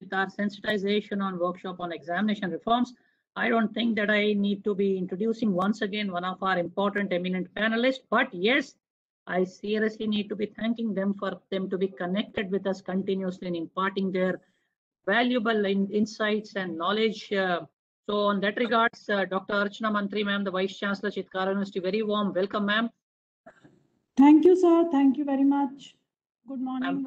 our sensitization on workshop on examination reforms. I don't think that I need to be introducing once again one of our important eminent panelists, but yes, I seriously need to be thanking them for them to be connected with us continuously and imparting their valuable insights and knowledge. So on that regards, Dr. Archana Mantri, ma'am, the Vice Chancellor, Chitkara University, very warm welcome, ma'am. Thank you, sir. Thank you very much. Good morning.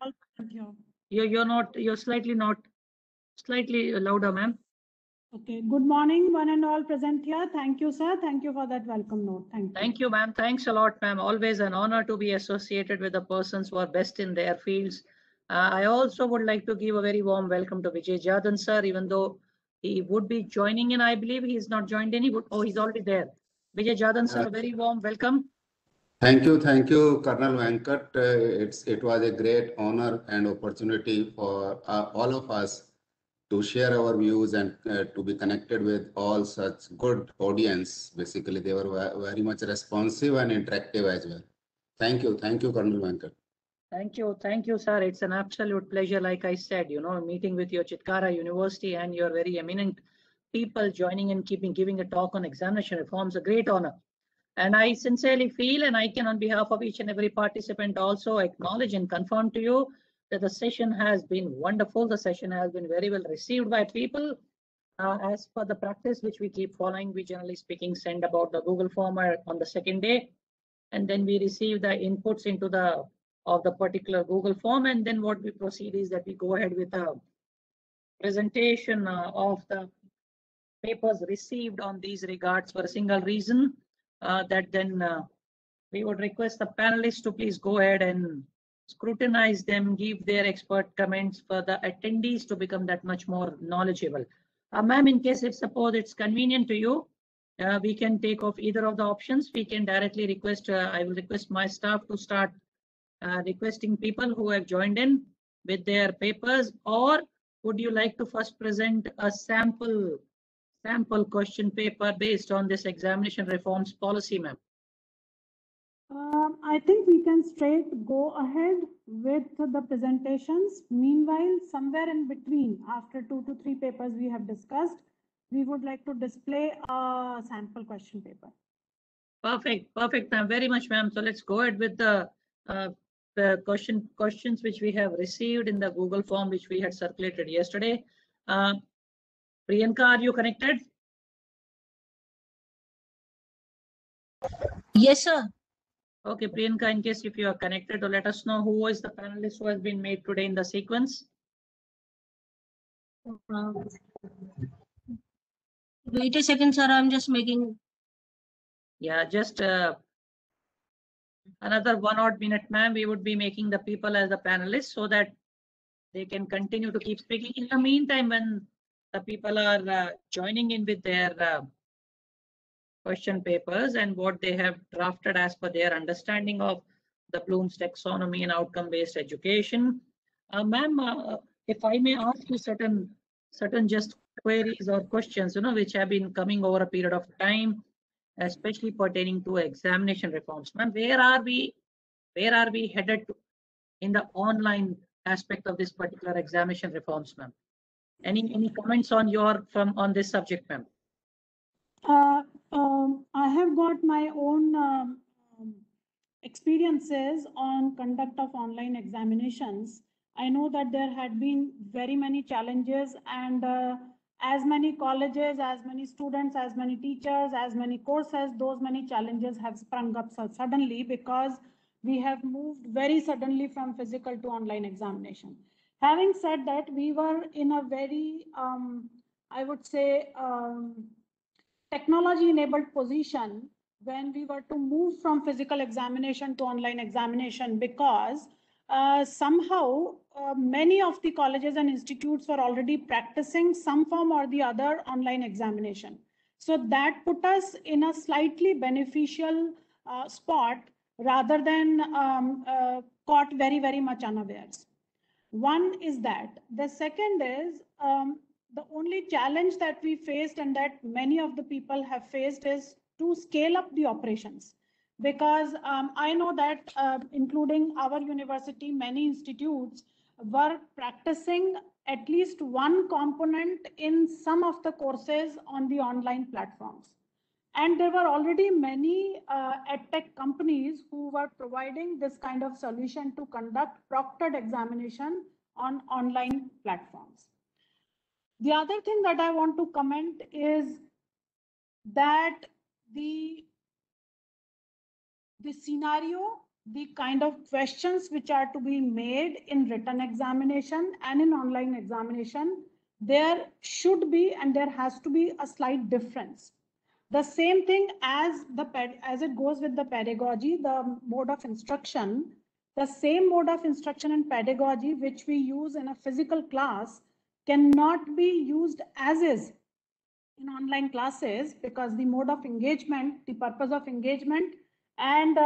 You're slightly louder, ma'am. Okay. Good morning, one and all present here. Thank you, sir. Thank you for that welcome note. Thank you. Thank you, ma'am. Thanks a lot, ma'am. Always an honor to be associated with the persons who are best in their fields. I also would like to give a very warm welcome to Vijay Jadan, sir, even though he would be joining in. I believe he's not joined in. He's already there. Vijay Jadan, sir, a very warm welcome. Thank you, Colonel Venkat. It was a great honor and opportunity for all of us to share our views and to be connected with all such good audience. Basically, they were very much responsive and interactive as well. Thank you, Colonel Venkat. Thank you, sir. It's an absolute pleasure, like I said, meeting with your Chitkara University and your very eminent people joining and giving a talk on examination reforms, a great honor. And I sincerely feel, and I can on behalf of each and every participant also acknowledge and confirm to you that the session has been wonderful. The session has been very well received by people. As per the practice which we keep following, we generally speaking send about the Google form on the second day, and then we receive the inputs into the particular Google form, and then what we proceed is that we go ahead with a presentation of the papers received on these regards for a single reason. That then we would request the panelists to please go ahead and scrutinize them, give their expert comments for the attendees to become that much more knowledgeable. Ma'am, in case if suppose it's convenient to you, we can take off either of the options. We can directly request, I will request my staff to start requesting people who have joined in with their papers, or would you like to first present a sample question paper based on this examination reforms policy, ma'am? I think we can straight go ahead with the presentations. Meanwhile, somewhere in between, after 2 to 3 papers we have discussed, we would like to display a sample question paper. Perfect, ma'am. Very much, ma'am. So let's go ahead with the questions which we have received in the Google form which we had circulated yesterday. Priyanka, are you connected? Yes, sir. Okay, Priyanka, in case if you are connected, to let us know who is the panelist who has been made today in the sequence. Wait a second, sir. I'm just making. Yeah, just another 1 odd minute, ma'am. We would be making the people as the panelists so that they can continue to keep speaking. In the meantime, when the people are joining in with their question papers and what they have drafted as per their understanding of the Bloom's taxonomy and outcome-based education. Ma'am, if I may ask you certain just queries or questions, which have been coming over a period of time, especially pertaining to examination reforms. Ma'am, where are we headed to in the online aspect of this particular examination reforms, ma'am? Any comments on on this subject, ma'am? I have got my own experiences on conduct of online examinations. I know that there had been very many challenges, and as many colleges, as many students, as many teachers, as many courses, those many challenges have sprung up so suddenly because we have moved very suddenly from physical to online examination. Having said that, we were in a very, I would say, technology enabled position when we were to move from physical examination to online examination, because somehow many of the colleges and institutes were already practicing some form or the other online examination. So that put us in a slightly beneficial spot rather than caught very, very much unawares. One is that. The second is the only challenge that we faced and that many of the people have faced is to scale up the operations. Because I know that including our university, many institutes were practicing at least one component in some of the courses on the online platforms. And there were already many edtech companies who were providing this kind of solution to conduct proctored examination on online platforms. The other thing that I want to comment is that the scenario, the kind of questions which are to be made in written examination and in online examination, there should be and there has to be a slight difference. The same thing as it goes with the pedagogy, the mode of instruction, the same mode of instruction and pedagogy which we use in a physical class cannot be used as is in online classes, because the mode of engagement, the purpose of engagement, and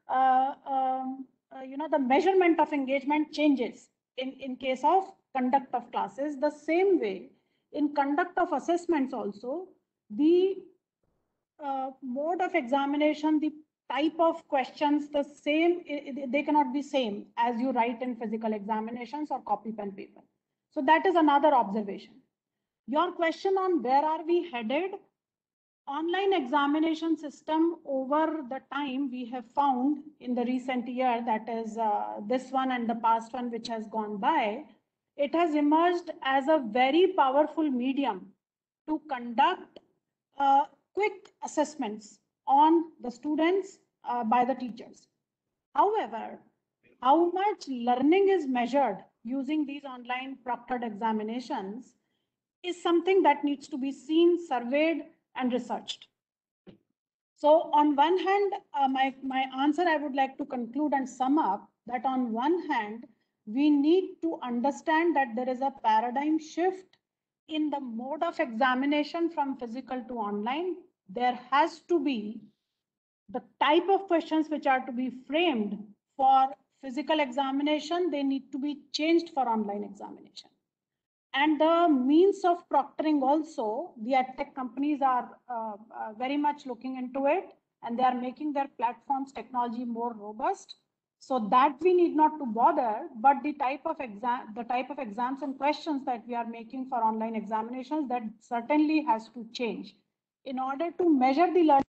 the measurement of engagement changes in case of conduct of classes. The same way in conduct of assessments also, the mode of examination, the type of questions, the same, they cannot be same as you write in physical examinations or copy pen paper. So that is another observation. Your question on where are we headed? Online examination system over the time we have found in the recent year, that is this one and the past one which has gone by, it has emerged as a very powerful medium to conduct quick assessments on the students by the teachers. However, how much learning is measured using these online proctored examinations is something that needs to be seen, surveyed, and researched. So on one hand, my answer, I would like to conclude and sum up that on one hand, we need to understand that there is a paradigm shift in the mode of examination from physical to online. There has to be the type of questions which are to be framed for physical examination, they need to be changed for online examination. And the means of proctoring also, the edtech companies are very much looking into it, and they are making their platforms technology more robust, so that we need not to bother. But the type of exams and questions that we are making for online examinations, that certainly has to change in order to measure the learning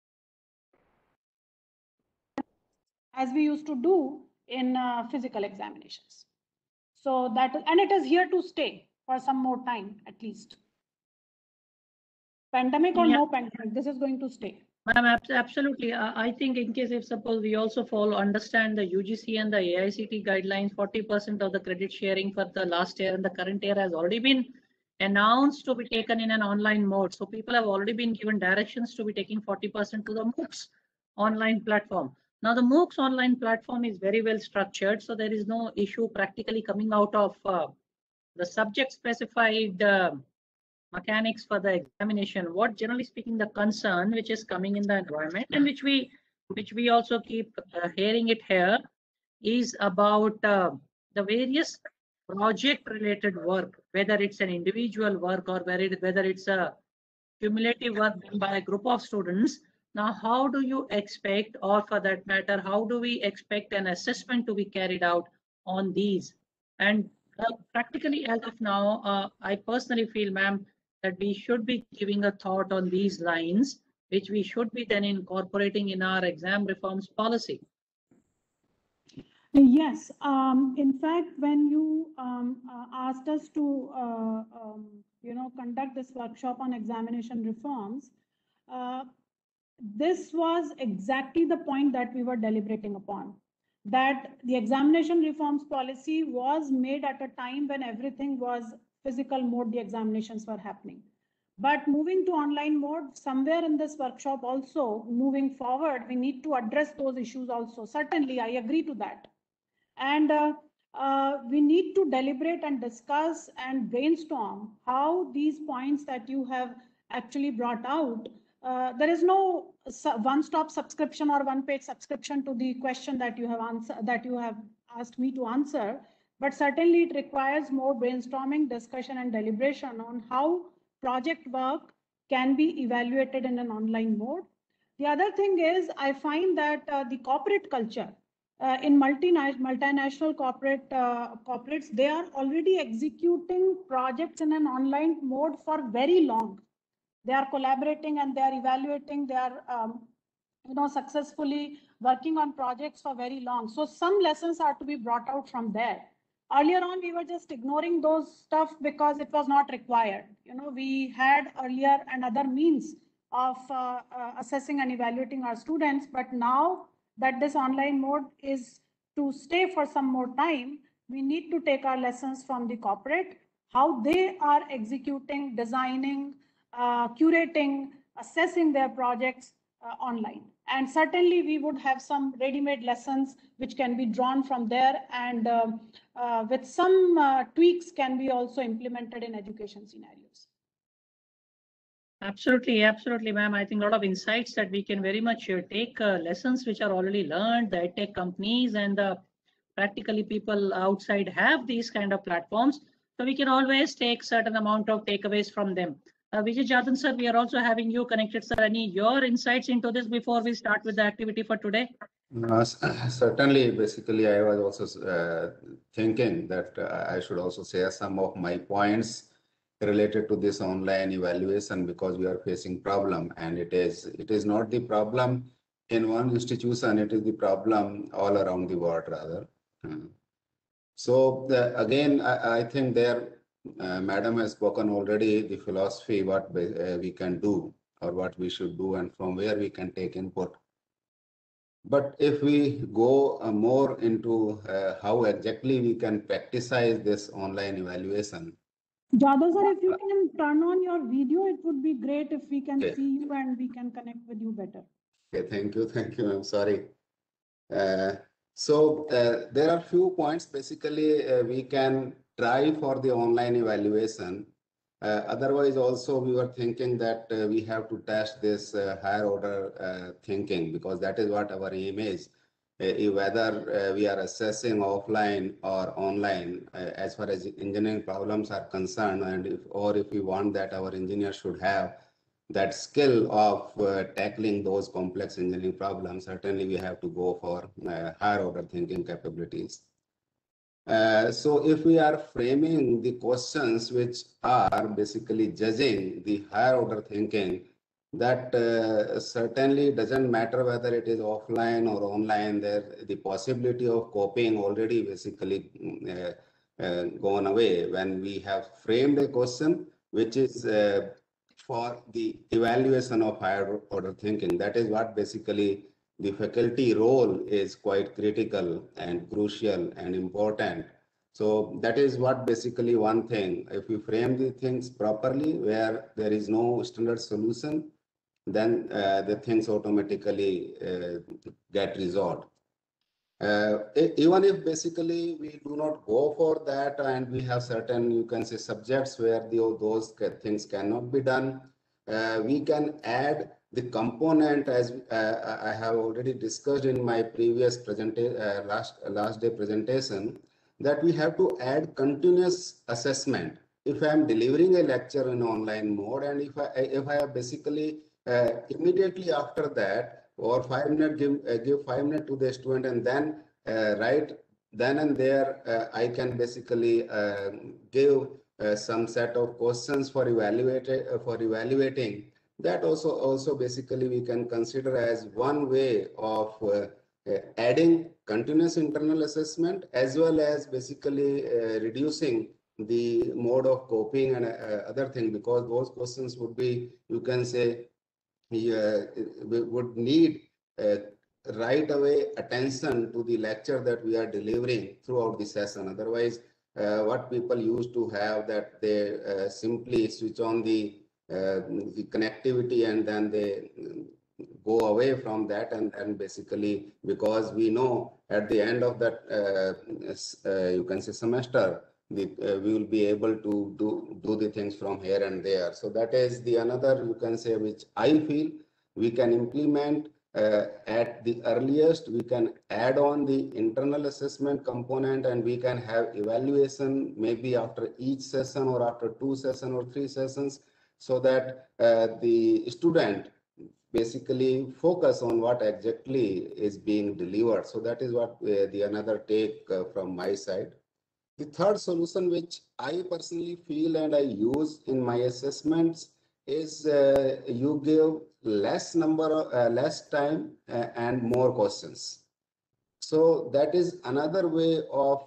as we used to do in physical examinations. So that, and it is here to stay for some more time at least. Pandemic or no pandemic, this is going to stay. Ma'am, absolutely. I think in case if suppose we also understand the UGC and the AICT guidelines, 40% of the credit sharing for the last year and the current year has already been announced to be taken in an online mode. So people have already been given directions to be taking 40% to the MOOCs online platform. Now the MOOCs online platform is very well structured, so there is no issue practically coming out of the subject specified mechanics for the examination. What generally speaking the concern which is coming in the environment, and which we also keep hearing it here, is about the various project related work, whether it's an individual work or whether it's a cumulative work done by a group of students. Now, how do you expect, or for that matter, how do we expect an assessment to be carried out on these? And practically as of now, I personally feel, ma'am, that we should be giving a thought on these lines, which we should be then incorporating in our exam reforms policy. Yes, in fact, when you asked us to conduct this workshop on examination reforms, this was exactly the point that we were deliberating upon, that the examination reforms policy was made at a time when everything was physical mode, the examinations were happening. But moving to online mode, somewhere in this workshop also, moving forward, we need to address those issues also. Certainly, I agree to that. And we need to deliberate and discuss and brainstorm how these points that you have actually brought out. There is no one-stop subscription or one-page subscription to the question that you have asked me to answer, but certainly it requires more brainstorming, discussion, and deliberation on how project work can be evaluated in an online mode. The other thing is, I find that the corporate culture in multinational corporates, they are already executing projects in an online mode for very long. They are collaborating and they are evaluating. They are successfully working on projects for very long. So some lessons are to be brought out from there. Earlier on, we were just ignoring those stuff because it was not required. We had earlier another means of assessing and evaluating our students, but now that this online mode is to stay for some more time, we need to take our lessons from the corporate, how they are executing, designing, curating, assessing their projects online. And certainly we would have some ready-made lessons which can be drawn from there, and with some tweaks can be also implemented in education scenarios. Absolutely, absolutely, ma'am. I think a lot of insights that we can very much take lessons which are already learned. The tech companies and practically people outside have these kind of platforms, so we can always take certain amount of takeaways from them. Vijay Jadhan sir, we are also having you connected, sir. Any your insights into this before we start with the activity for today? Certainly, basically, I was also thinking that I should also share some of my points related to this online evaluation, because we are facing problem, and it is not the problem in one institution, it is the problem all around the world rather. So again, I think there madam has spoken already the philosophy, what we can do or what we should do and from where we can take input. But if we go more into how exactly we can practicize this online evaluation. Jadhav sir, if you can turn on your video, it would be great if we can see you and we can connect with you better. Okay, thank you. I'm sorry. So there are few points. Basically, we can try for the online evaluation. Otherwise, also we were thinking that we have to test this higher order thinking, because that is what our aim is. Whether we are assessing offline or online, as far as engineering problems are concerned, and if we want that our engineers should have that skill of tackling those complex engineering problems, certainly we have to go for higher order thinking capabilities. So if we are framing the questions which are basically judging the higher order thinking, that certainly doesn't matter whether it is offline or online, the possibility of copying already basically gone away when we have framed a question which is for the evaluation of higher order thinking. That is what basically the faculty role is quite critical and crucial and important. So that is what basically one thing, if we frame the things properly where there is no standard solution, then the things automatically get resolved. Even if basically we do not go for that and we have certain, you can say, subjects where those things cannot be done, we can add the component, as I have already discussed in my previous last day presentation, that we have to add continuous assessment. If I am delivering a lecture in online mode, and if I have basically immediately after that, or 5 minutes, give 5 minutes to the student, and then right then and there, I can basically give some set of questions for evaluating. That also basically we can consider as one way of adding continuous internal assessment, as well as basically reducing the mode of copying and other thing, because those questions would be, you can say, we would need right away attention to the lecture that we are delivering throughout the session. Otherwise, what people used to have, that they simply switch on the connectivity and then they go away from that, and basically, because we know at the end of that you can say semester, we will be able to do the things from here and there. So that is the another, you can say, which I feel we can implement at the earliest. We can add on the internal assessment component, and we can have evaluation maybe after each session or after 2 sessions or 3 sessions, so that the student basically focus on what exactly is being delivered. So that is what the another take from my side. The third solution, which I personally feel and I use in my assessments, is you give less time and more questions. So that is another way of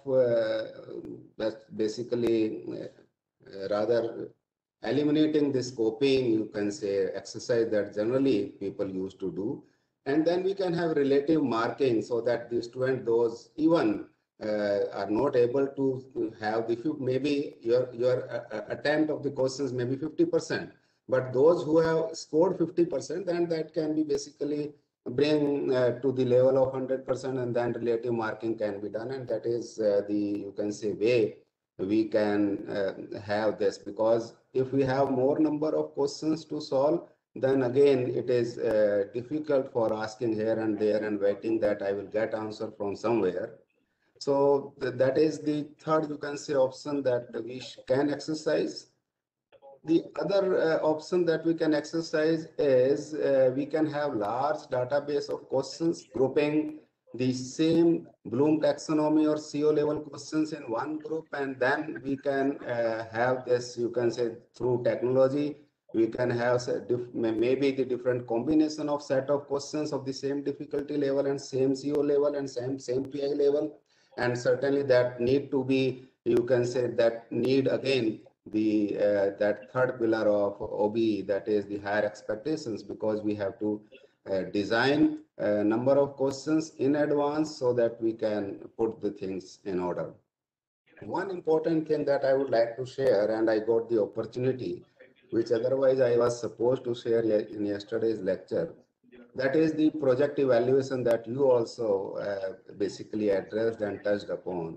basically rather eliminating this copying, you can say, exercise that generally people used to do. And then we can have relative marking so that the student, those even are not able to have the maybe your attempt of the questions maybe 50%, but those who have scored 50%, then that can be basically bring to the level of 100%, and then relative marking can be done, and that is the, you can say, way we can have this. Because if we have more number of questions to solve, then again it is difficult for asking here and there and waiting that I will get answer from somewhere. So that is the third, you can say, option that we can exercise. The other option that we can exercise is we can have large database of questions, grouping the same Bloom taxonomy or CO level questions in one group, and then we can have this, you can say, through technology, we can have maybe the different combination of set of questions of the same difficulty level and same CO level and same PI level. And certainly that need to be, you can say, that need again the that third pillar of OBE, that is the higher expectations, because we have to design a number of questions in advance so that we can put the things in order. One important thing that I would like to share, and I got the opportunity, which otherwise I was supposed to share in yesterday's lecture, that is the project evaluation that you also basically addressed and touched upon.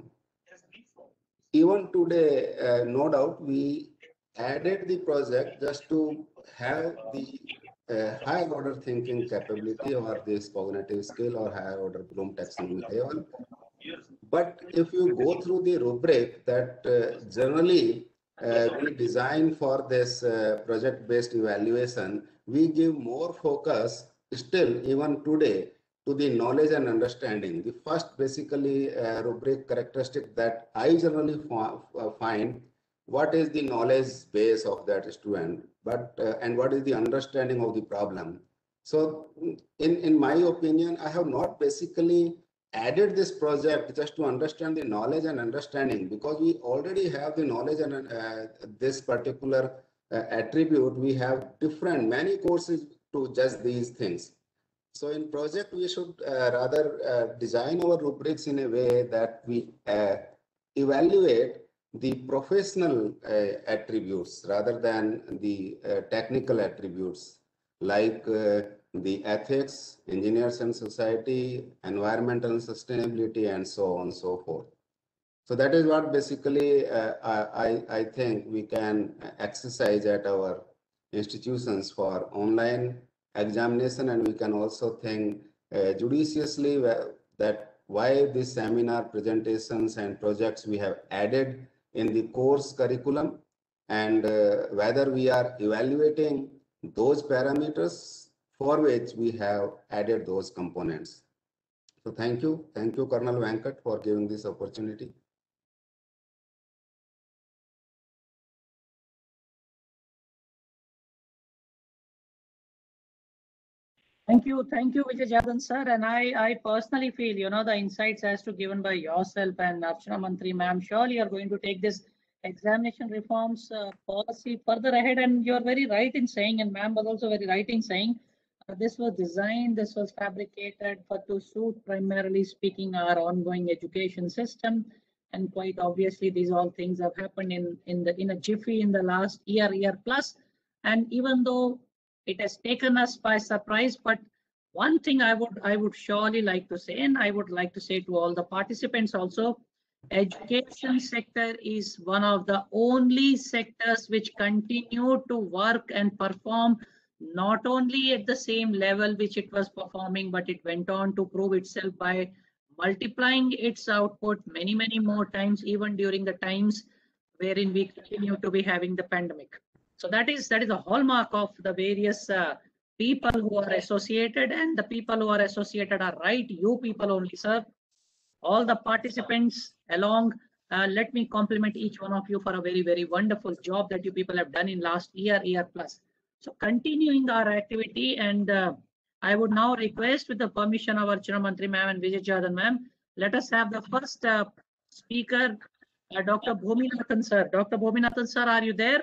Even today, no doubt, we added the project just to have the higher order thinking capability or this cognitive skill or higher order Bloom taxonomy level. But if you go through the rubric that generally we design for this project-based evaluation, we give more focus still even today to the knowledge and understanding. The first basically rubric characteristic that I generally find, what is the knowledge base of that student, but and what is the understanding of the problem. So in my opinion, I have not basically added this project just to understand the knowledge and understanding, because we already have the knowledge and this particular attribute. We have many courses to just these things. So in project, we should rather design our rubrics in a way that we evaluate the professional attributes rather than the technical attributes, like the ethics, engineers and society, environmental sustainability, and so on and so forth. So that is what basically I think we can exercise at our institutions for online examination, and we can also think judiciously that why these seminar presentations and projects we have added in the course curriculum, and whether we are evaluating those parameters for which we have added those components. So thank you, Colonel Venkat, for giving this opportunity. Thank you, Vijay Jadan sir. And I personally feel, the insights as to given by yourself and Archana Mantri ma'am, surely you're going to take this examination reforms policy further ahead. And you're very right in saying, and ma'am was also very right in saying, this was designed, this was fabricated to suit, primarily speaking, our ongoing education system. And quite obviously, these all things have happened in a jiffy in the last year plus. And even though it has taken us by surprise, but one thing I would surely like to say, and I would like to say to all the participants also, education sector is one of the only sectors which continue to work and perform not only at the same level which it was performing, but it went on to prove itself by multiplying its output many more times, even during the times wherein we continue to be having the pandemic. So that is a hallmark of the various people who are associated, and the people who are associated are right. You people only, sir. All the participants along, let me compliment each one of you for a very, very wonderful job that you people have done in last year plus. So continuing our activity, and I would now request, with the permission of our Archana Mantri ma'am and Vijay Jadan ma'am, let us have the first speaker, Dr. Bhuminathan sir. Dr. Bhuminathan sir, are you there?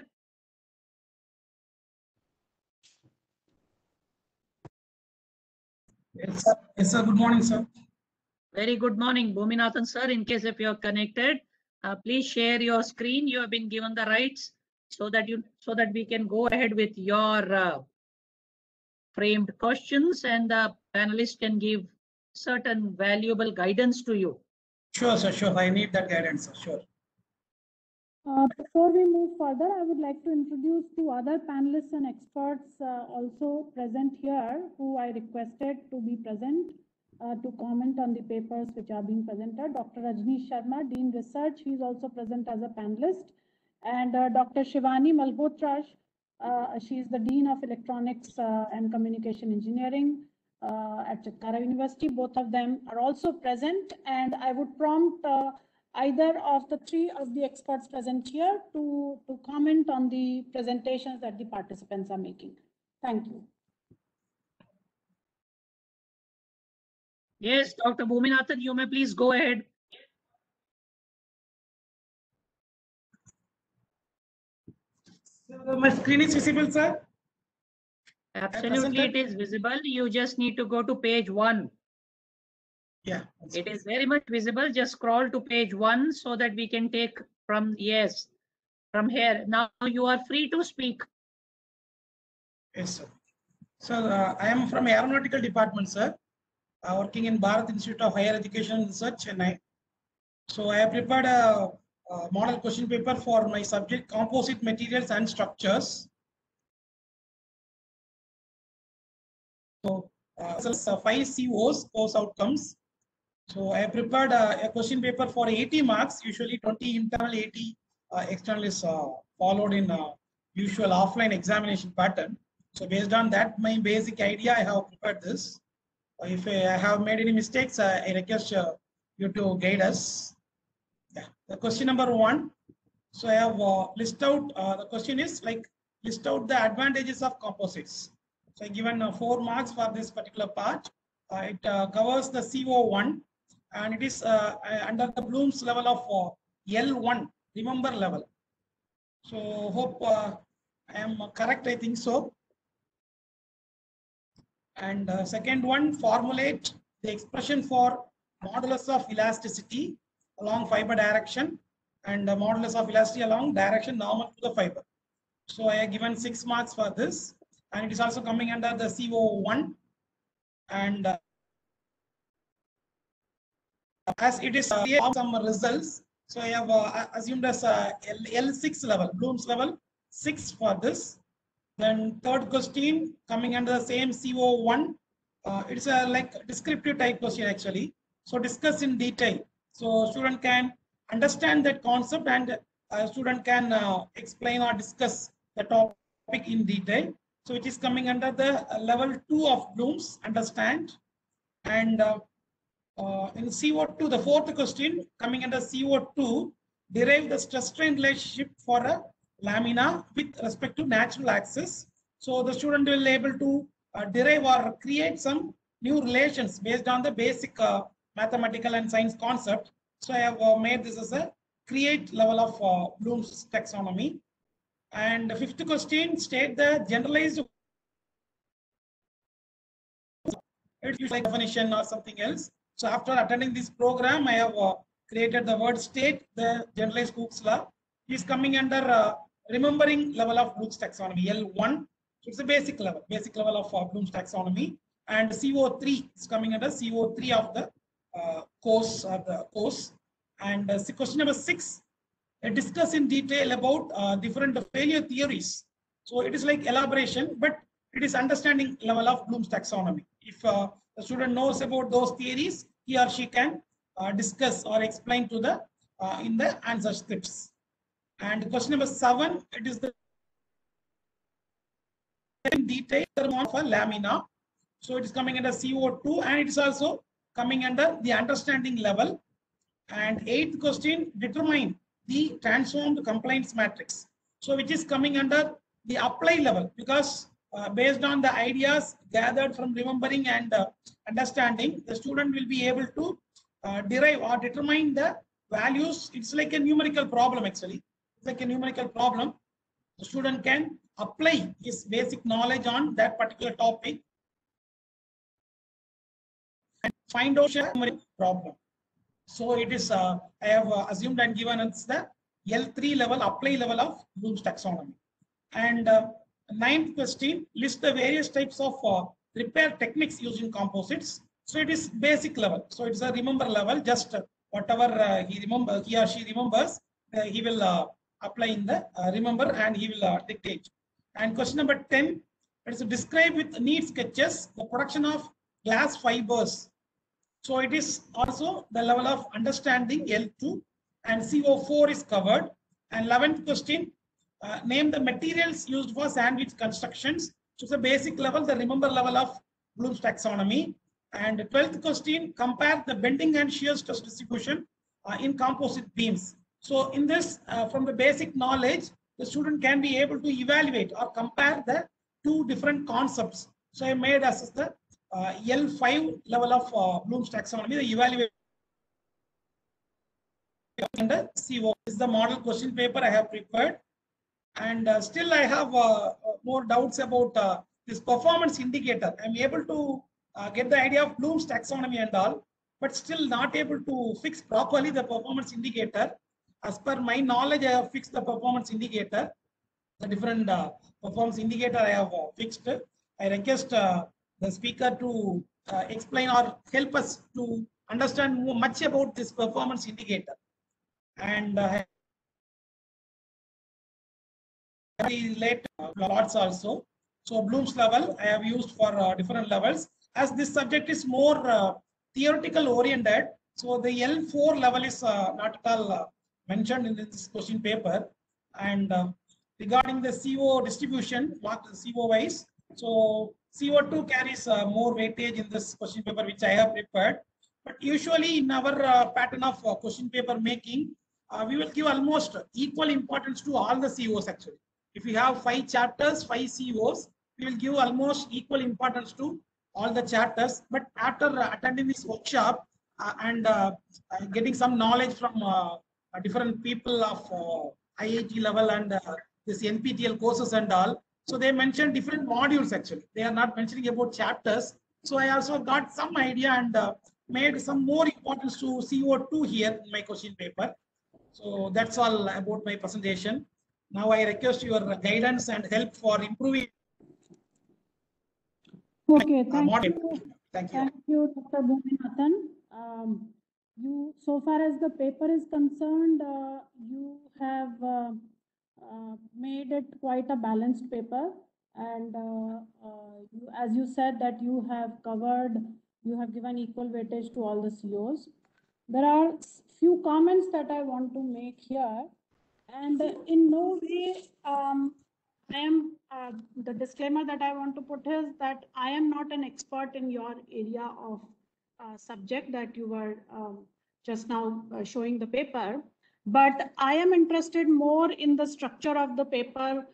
Yes, sir. Yes, sir. Good morning, sir. Very good morning, Bhuminathan sir. In case if you are connected, please share your screen. You have been given the rights so that we can go ahead with your framed questions, and the panelists can give certain valuable guidance to you. Sure, sir. Sure. I need that guidance, sir. Sure. Before we move further, I would like to introduce two other panelists and experts also present here, who I requested to be present to comment on the papers which are being presented. Dr. Rajneesh Sharma, Dean Research, he is also present as a panelist. And Dr. Shivani Malhotra, she is the Dean of Electronics and Communication Engineering at Chitkara University. Both of them are also present, and I would prompt either of the three of the experts present here to comment on the presentations that the participants are making. Thank you. Yes, Dr. Bhuminathan, you may please go ahead. So my screen is visible, sir? Absolutely, it is visible. You just need to go to page 1. Yeah. It is very much visible. Just scroll to page 1 so that we can take from, yes, from here. Now you are free to speak. Yes, sir. So I am from Aeronautical Department, sir, working in Bharat Institute of Higher Education and Research, Chennai. So I have prepared a model question paper for my subject, Composite Materials and Structures. So 5 COs, course outcomes. So I have prepared a question paper for 80 marks, usually 20 internal, 80 external is followed in usual offline examination pattern. So based on that, my basic idea, I have prepared this. If I have made any mistakes, I request you to guide us. Yeah. The question number 1. So I have list out, the question is like, list out the advantages of composites. So I given 4 marks for this particular part. It covers the CO1, and it is under the Bloom's level of L1, remember level. So hope I am correct, I think so. And second one, formulate the expression for modulus of elasticity along fiber direction, and the modulus of elasticity along direction normal to the fiber. So I have given 6 marks for this, and it is also coming under the CO1. And as it is some results, so I have assumed as L6 level, Bloom's level 6 for this. Then third question coming under the same CO1, it's a like descriptive type question actually. So discuss in detail. So student can understand that concept, and student can explain or discuss the topic in detail. So it is coming under the level 2 of Bloom's, understand. And in CO2, the fourth question coming under CO2, derive the stress strain relationship for a lamina with respect to natural axis. So the student will be able to derive or create some new relations based on the basic mathematical and science concept. So I have made this as a create level of Bloom's taxonomy. And the fifth question, state the generalized, it's like definition or something else. So after attending this program, I have created the word state, the generalized Hooke's law. Is coming under remembering level of Bloom's taxonomy, L1. It's a basic level of Bloom's taxonomy. And CO3 is coming under CO3 of the course. And question number 6, discuss in detail about different failure theories. So it is like elaboration, but it is understanding level of Bloom's taxonomy. If the student knows about those theories, he or she can discuss or explain to the in the answer scripts. And question number 7, it is the in detail for lamina. So it is coming under CO2 and it is also coming under the understanding level. And eighth question, determine the transformed compliance matrix. So which is coming under the apply level, because based on the ideas gathered from remembering and understanding, the student will be able to derive or determine the values. It's like a numerical problem actually. It's like a numerical problem. The student can apply his basic knowledge on that particular topic and find out a numerical problem. So it is, I have assumed and given it's the L3 level, apply level of Bloom's taxonomy. And ninth question, list the various types of repair techniques used in composites. So it is basic level. So it's a remember level, just whatever he or she remembers, he will apply in the remember and he will dictate. And question number 10, it is describe with neat sketches the production of glass fibers. So it is also the level of understanding L2, and CO4 is covered. And 11th question, name the materials used for sandwich constructions. So it's a basic level, the remember level of Bloom's taxonomy. And 12th question, compare the bending and shear stress distribution in composite beams. So in this, from the basic knowledge, the student can be able to evaluate or compare the two different concepts. So I made as the L5 level of Bloom's taxonomy, the evaluation under CO is the model question paper I have prepared. And still I have more doubts about this performance indicator. I'm able to get the idea of Bloom's taxonomy and all, but still not able to fix properly the performance indicator. As per my knowledge, I have fixed the performance indicator. The different performance indicator I have fixed. I request the speaker to explain or help us to understand much about this performance indicator. And late plots also. So Bloom's level I have used for different levels. As this subject is more theoretical oriented, so the L4 level is not at all mentioned in this question paper. And regarding the CO distribution, not CO wise, so CO2 carries more weightage in this question paper which I have prepared. But usually in our pattern of question paper making, we will give almost equal importance to all the COs actually. If we have 5 chapters, 5 COs, we will give almost equal importance to all the chapters. But after attending this workshop and getting some knowledge from different people of IIT level and this NPTEL courses and all, so they mentioned different modules actually. They are not mentioning about chapters. So I also got some idea and made some more importance to CO2 here in my question paper. So that's all about my presentation. Now I request your guidance and help for improving. Okay, thank you. Thank you. Thank you, Dr. Bhuminathan. You, so far as the paper is concerned, you have made it quite a balanced paper. And as you said that you have covered, you have given equal weightage to all the COs. There are few comments that I want to make here. And in no way, the disclaimer that I want to put is that I am not an expert in your area of subject that you were just now showing the paper, but I am interested more in the structure of the paper.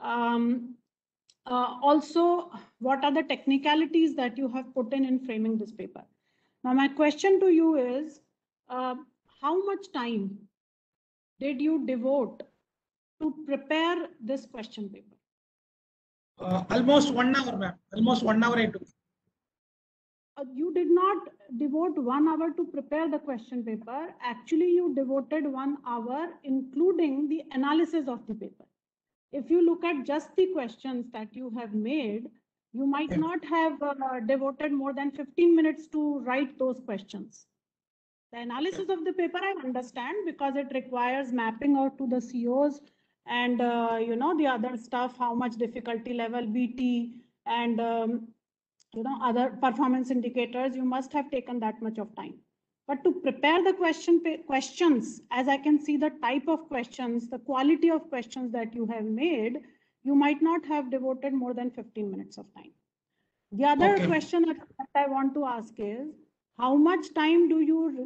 Also, what are the technicalities that you have put in framing this paper? Now, my question to you is, how much time did you devote to prepare this question paper? Almost 1 hour, ma'am. Almost 1 hour I took. You did not devote 1 hour to prepare the question paper. Actually, you devoted 1 hour, including the analysis of the paper. If you look at just the questions that you have made, you might not have devoted more than 15 minutes to write those questions. The analysis of the paper I understand because it requires mapping out to the COs and you know, the other stuff, how much difficulty level, BT, and you know, other performance indicators. You must have taken that much of time. But to prepare the questions, as I can see the type of questions, the quality of questions that you have made, you might not have devoted more than 15 minutes of time. The other Okay. question that I want to ask is, how much time do you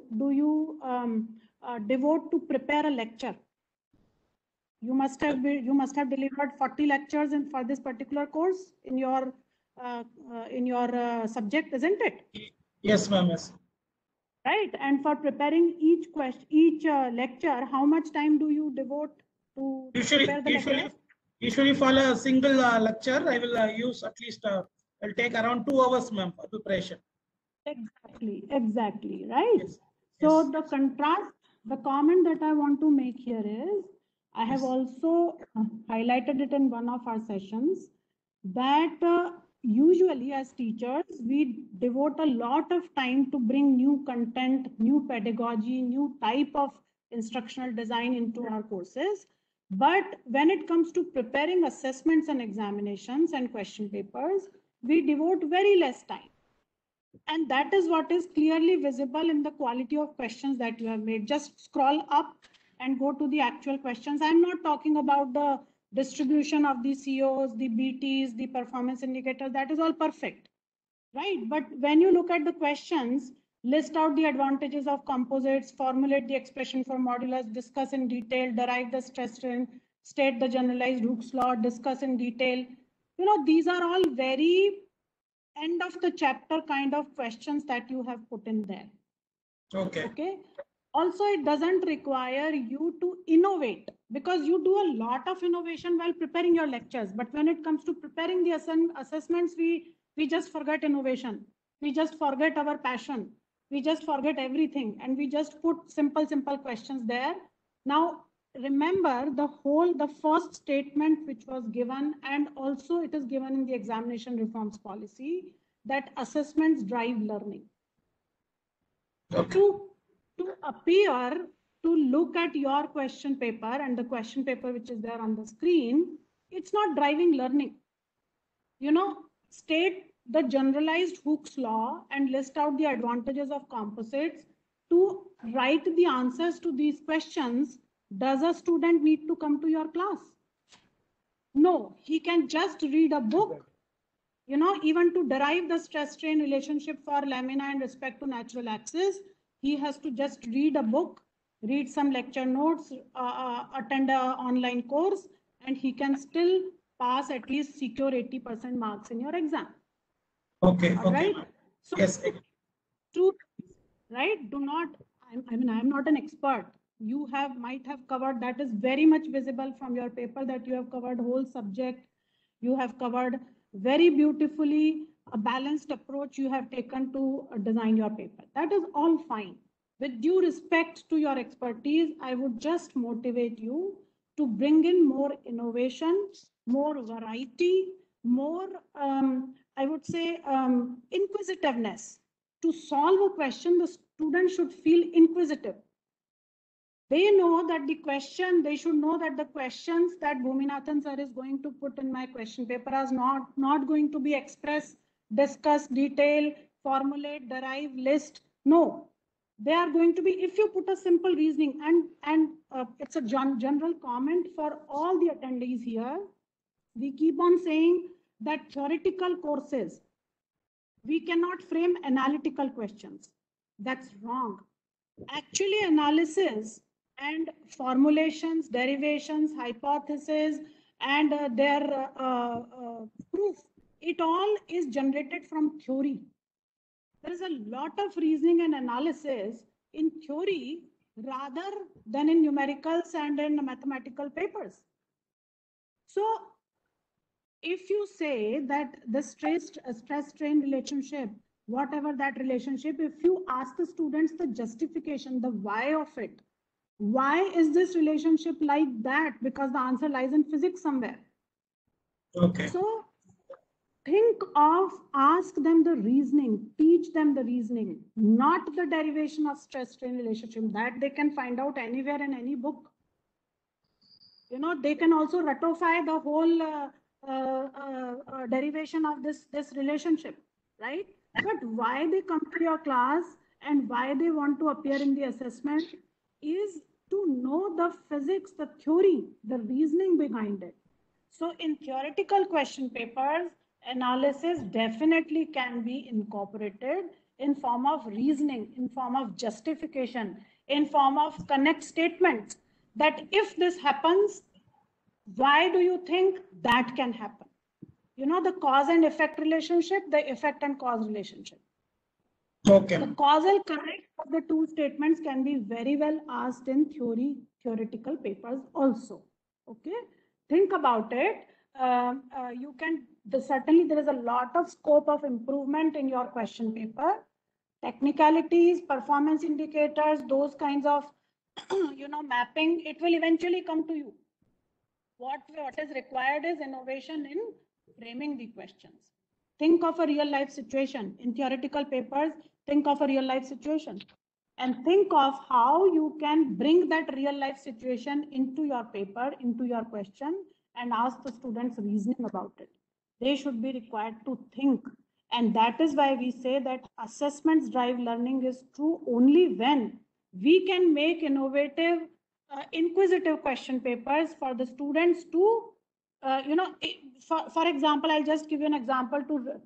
devote to prepare a lecture? You must have delivered 40 lectures for this particular course in your subject, isn't it? Yes, ma'am. Yes. Right. And for preparing each lecture, how much time do you devote to prepare the lecture? Usually for a single lecture, I will use at least I'll take around 2 hours, ma'am, for preparation. Exactly, right? Yes. So Yes. the contrast, the comment that I want to make here is, I have also highlighted it in one of our sessions, that usually as teachers, we devote a lot of time to bring new content, new pedagogy, new type of instructional design into our courses. But when it comes to preparing assessments and examinations and question papers, we devote very less time. And that is what is clearly visible in the quality of questions that you have made. Just scroll up and go to the actual questions. I'm not talking about the distribution of the COs, the BTs, the performance indicators. That is all perfect, right? But when you look at the questions, list out the advantages of composites, formulate the expression for modulus, discuss in detail, derive the stress strain, state the generalized Hooke's law, discuss in detail. You know, these are all very end of the chapter kind of questions that you have put in there. Okay. Also, it doesn't require you to innovate, because you do a lot of innovation while preparing your lectures. But when it comes to preparing the assessments, we just forget innovation. We just forget our passion. We just forget everything. And we just put simple questions there. Now, remember the first statement which was given, and also it is given in the examination reforms policy, that assessments drive learning. Okay. To appear to look at your question paper and the question paper which is there on the screen, it's not driving learning. You know, state the generalized Hooke's law and list out the advantages of composites. To write the answers to these questions, does a student need to come to your class? No, he can just read a book. You know, even to derive the stress strain relationship for lamina in respect to natural axis, he has to just read a book, read some lecture notes, attend an online course, and he can still pass, at least secure 80% marks in your exam. Okay. All right. So, yes. Right? Do not, I'm not an expert. You might have covered, that is very much visible from your paper, that you have covered whole subject. You have covered very beautifully a balanced approach you have taken to design your paper. That is all fine. With due respect to your expertise, I would just motivate you to bring in more innovation, more variety, more, I would say, inquisitiveness. To solve a question, the student should feel inquisitive. They know that they should know that the questions that Bhuminathan sir is going to put in my question paper are not going to be express, discuss, detail, formulate, derive, list. No, they are going to be, if you put a simple reasoning, and it's a general comment for all the attendees here. We keep on saying that theoretical courses, we cannot frame analytical questions. That's wrong. Actually, analysis and formulations, derivations, hypotheses, and their proof, it all is generated from theory. There is a lot of reasoning and analysis in theory rather than in numericals and in mathematical papers. So if you say that the stress-strain relationship, whatever that relationship, if you ask the students the justification, the why of it, why is this relationship like that? Because the answer lies in physics somewhere. Okay. So ask them the reasoning, teach them the reasoning, not the derivation of stress-strain relationship. That they can find out anywhere in any book. You know, they can also ratify the whole derivation of this relationship, right? But why they come to your class and why they want to appear in the assessment is to know the physics, the theory, the reasoning behind it. So in theoretical question papers, analysis definitely can be incorporated in form of reasoning, in form of justification, in form of connect statements, that if this happens, why do you think that can happen? You know, the cause and effect relationship, the effect and cause relationship. Okay. The causal connect of the two statements can be very well asked in theoretical papers also. Okay, think about it. You can certainly there is a lot of scope of improvement in your question paper. Technicalities, performance indicators, those kinds of mapping, it will eventually come to you. What is required is innovation in framing the questions. Think of a real life situation. In theoretical papers, think of a real life situation and think of how you can bring that real life situation into your paper, into your question, and ask the students reasoning about it. They should be required to think. And that is why we say that assessments drive learning is true only when we can make innovative, inquisitive question papers for the students to for example, I'll just give you an example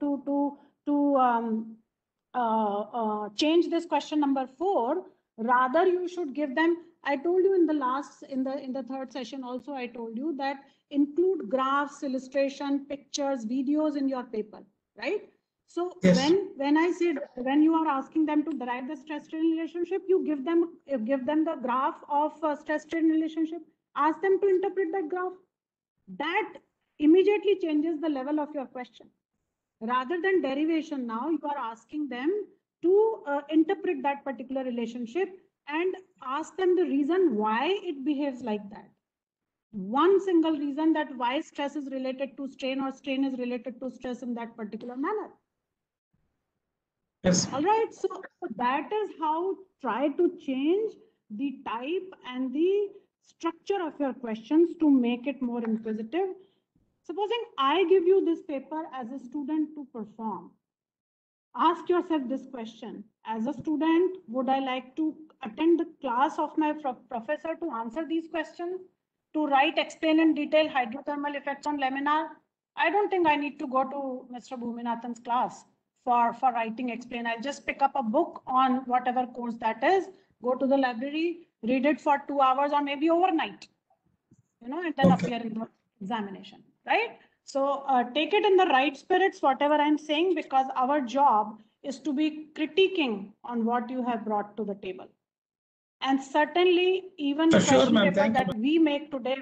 to change this question number 4. Rather, you should give them. I told you in the third session also. I told you that include graphs, illustration, pictures, videos in your paper, right? So Yes. when I said when you are asking them to derive the stress-strain relationship, you give them the graph of stress-strain relationship. Ask them to interpret that graph. That immediately changes the level of your question. Rather than derivation, now you are asking them to interpret that particular relationship and ask them the reason why it behaves like that. One single reason that why stress is related to strain or strain is related to stress in that particular manner. Yes. All right, so that is how try to change the type and the structure of your questions to make it more inquisitive. Supposing I give you this paper as a student to perform, ask yourself this question. As a student, would I like to attend the class of my professor to answer these questions? To write, explain in detail hydrothermal effects on laminar? I don't think I need to go to Mr. Bhuminathan's class for writing, explain. I'll just pick up a book on whatever course that is, go to the library, read it for 2 hours or maybe overnight, and then Okay. appear in the examination, right? So take it in the right spirits, whatever I'm saying, because our job is to be critiquing on what you have brought to the table. And certainly, even the Sure, question ma'am. paper Thank you, that we make today,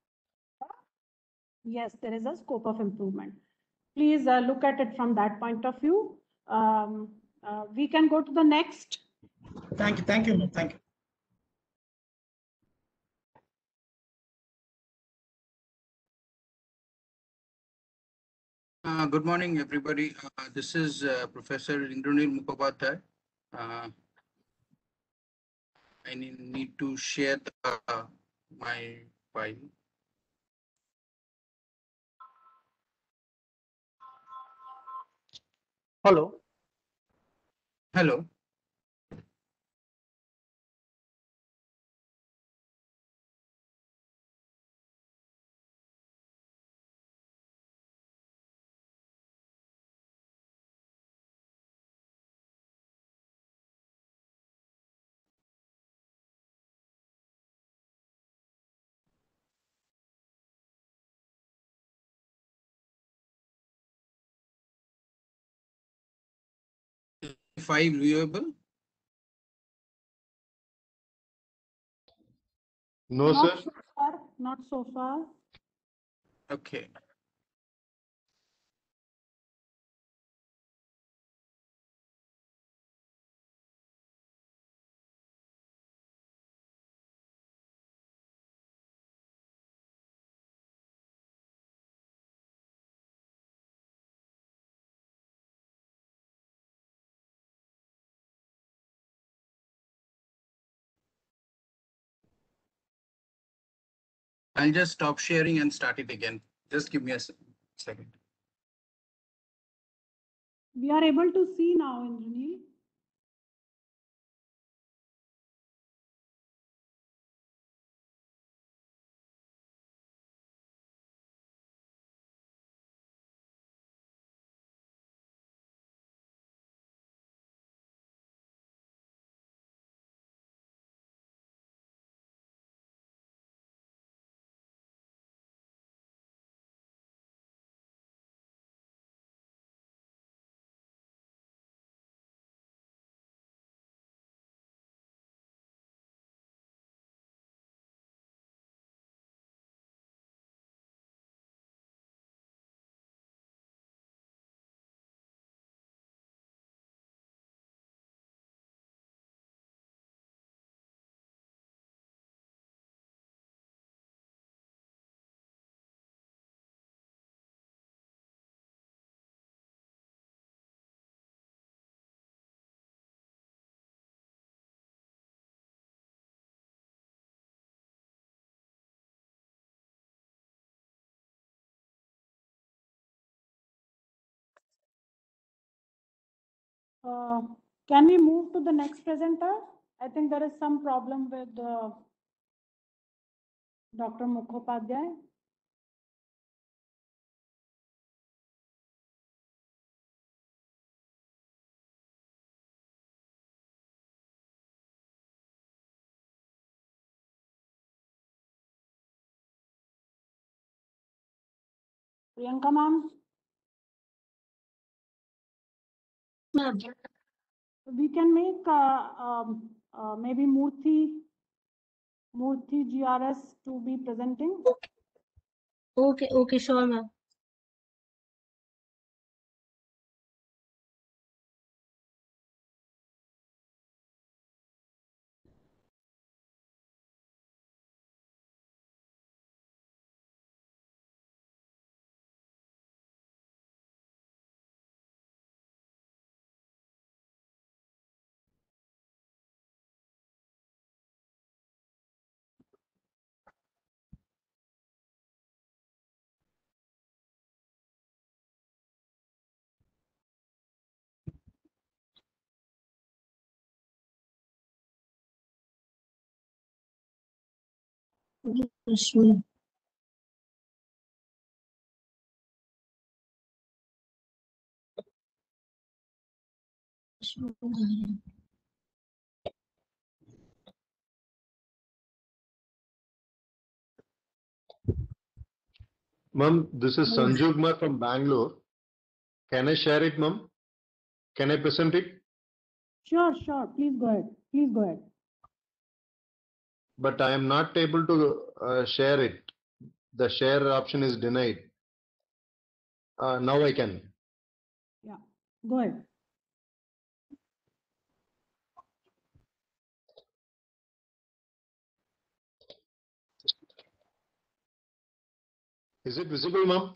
yes, there is a scope of improvement. Please look at it from that point of view. We can go to the next. Thank you. Thank you, ma'am. Thank you. Good morning, everybody. This is Professor Indranil Mukhopadhyay. I need to share my file. Hello. Hello. File viewable? No, Not sir. so far. Not so far. Okay. I'll just stop sharing and start it again. Just give me a second. We are able to see now, Indranil. Can we move to the next presenter? I think there is some problem with Dr. Mukhopadhyay. Priyanka ma'am, Ma'am. we can make maybe Murthy GRS to be presenting. Okay, sure, ma'am. Yes, ma'am. Ma'am, this is Sanju Kumar from Bangalore. Can I share it, ma'am? Can I present it? Sure. Please go ahead. But I am not able to share it. The share option is denied. Now I can. Yeah, go ahead. Is it visible, ma'am?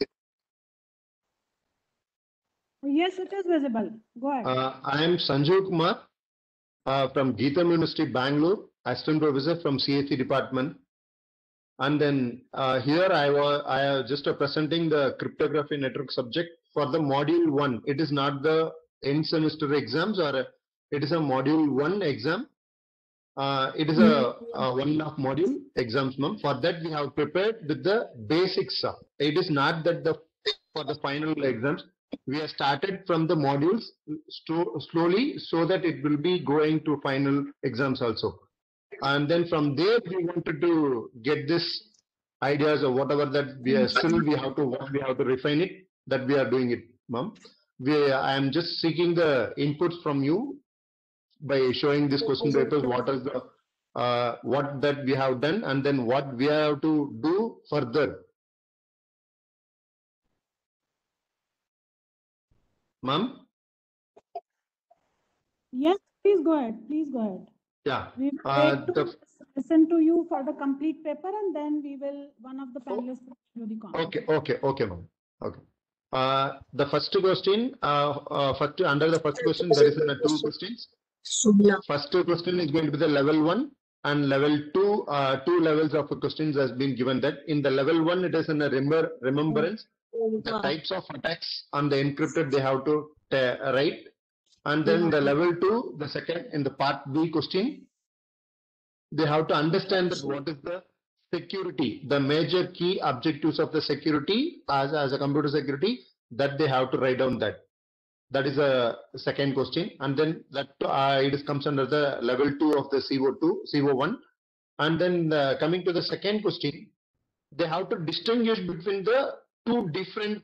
Yes, it is visible. Go ahead. I am Sanju Kumar from Geetham University, Bangalore, assistant professor from CSE department. And then here I am just presenting the cryptography network subject for the module 1. It is not the end semester exams, or it is a module 1 exam. It is a one-off module exams, ma'am. For that we have prepared with the basics. It is not that for the final exams. We have started from the modules slowly so that it will be going to final exams also. And then from there we wanted to get this ideas or whatever that we are still we have to refine it, that we are doing it, ma'am. I am just seeking the inputs from you by showing this question papers, what is the what that we have done, and then what we have to do further. Ma'am? Yes, please go ahead. Yeah. We will wait to listen to you for the complete paper, and then we will, one of the panelists will give you the comment. Okay, ma'am. Okay. The first question, under the first question, there is two questions. First question is going to be the level 1, and level 2, 2 levels of questions has been given. That in the level 1, it is in a remembrance. The types of attacks on the encrypted they have to write. And then the level 2, the second in the part B question, they have to understand that what is the security, the major key objectives of the security as a computer security, that they have to write down that. That is a second question. And then that it comes under the level 2 of the CO1. And then coming to the second question, they have to distinguish between the two different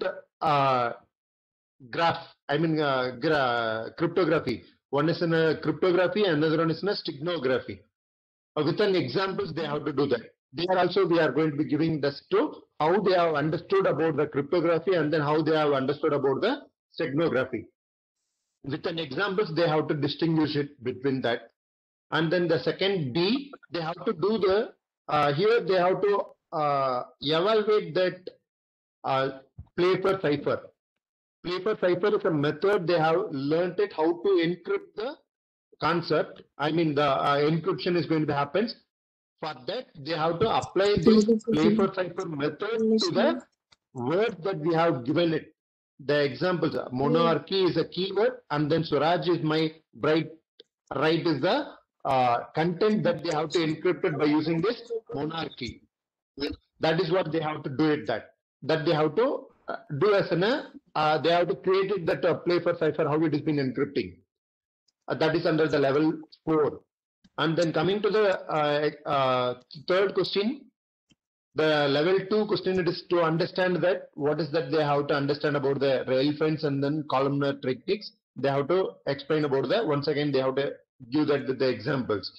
cryptography. One is in a cryptography, another one is in a steganography. With an examples, they have to do that. There also we are going to be giving this to how they have understood about the cryptography, and then how they have understood about the steganography. With an examples, they have to distinguish it between that. And then the second B, they have to do the here they have to evaluate that paper cipher. Paper cipher is a method they have learnt it how to encrypt the concept. I mean the encryption is going to happen. For that they have to apply this paper cipher method to the word that we have given it. the examples. Monarchy is a keyword, and then Swaraj is my bright right is the content that they have to encrypt it by using this monarchy. That is what they have to do it that they have to do as an they have to create it that play for cipher how it has been encrypting. That is under the level 4. And then coming to the third question, the level 2 question, it is to understand that what is that they have to understand about the rail fence and then columnar techniques. They have to explain about that. Once again, they have to give that with the examples.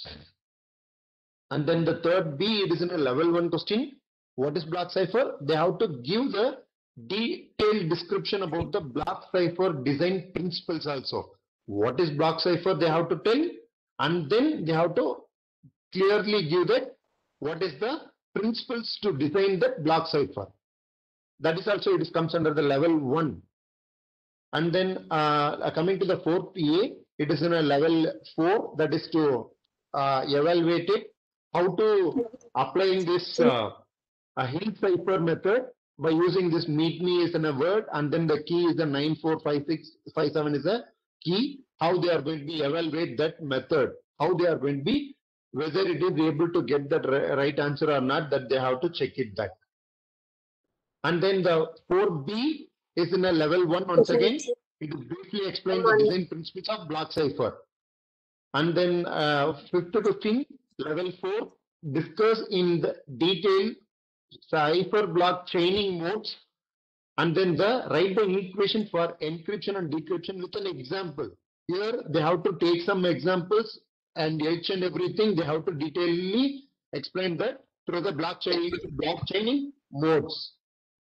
And then the third B, it is in a level 1 question. What is block cipher? They have to give the detailed description about the block cipher design principles also. What is block cipher? They have to tell, and then they have to clearly give that what is the principles to design that block cipher. That is also, it comes under the level 1. And then coming to the fourth A, it is in a level 4, that is to evaluate it, how to applying this a hill cipher method by using this meet me is in a word, and then the key is the 945657 is a key, how they are going to be evaluate that method, how they are going to be, whether it is able to get that right answer or not, that they have to check it that. And then the 4B is in a level 1 once again. It is briefly explain the design principles of block cipher. And then fifth question, level 4, discuss in the detail cipher block chaining modes, and then write the equation for encryption and decryption with an example. Here they have to take some examples and each and everything they have to detailedly explain that through the block chaining modes.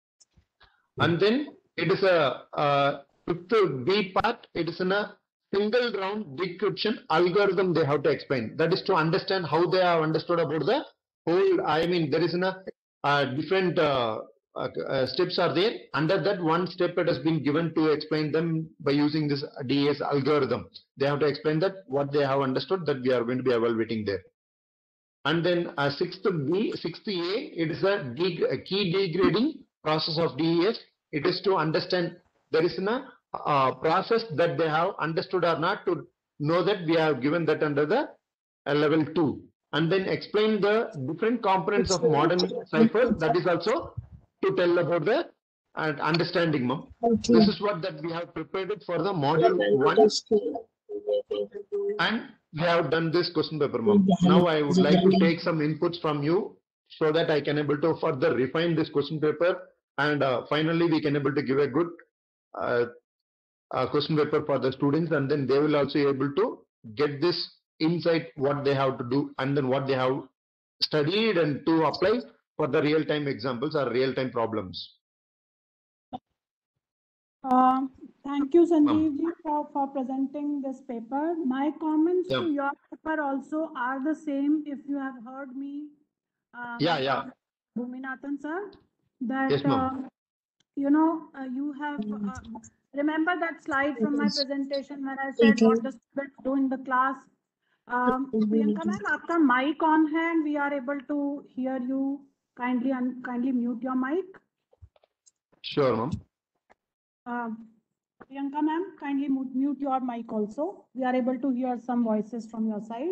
And then it is a fifth B part. It is in a single round decryption algorithm they have to explain. That is to understand how they have understood about the whole. I mean, there is different steps are there. Under that one step, it has been given to explain them by using this DES algorithm. They have to explain that what they have understood that we are going to be evaluating there. And then sixth A, it is a key degrading process of DES. It is to understand there is a process that they have understood or not, to know that we have given that under the level 2. And then explain the different components of modern cipher. That is also to tell about the understanding, ma'am. Okay. This is what that we have prepared it for the module 1, and we have done this question paper, ma'am. Now I would like to take some inputs from you so that I can able to further refine this question paper, and finally we can able to give a good question paper for the students, and then they will also able to get this insight what they have to do, and then what they have studied and to apply for the real-time examples or real-time problems. Thank you, Sanjeev ji, for presenting this paper. My comments to your paper also are the same. If you have heard me, Bhuminathan sir, that yes, you know, you have remember that slide from my presentation where I said what the students do in the class. Priyanka ma'am, आपका mic on है and we are able to hear you. Kindly mute your mic. Sure, ma'am. Priyanka ma'am, kindly mute your mic also. We are able to hear some voices from your side.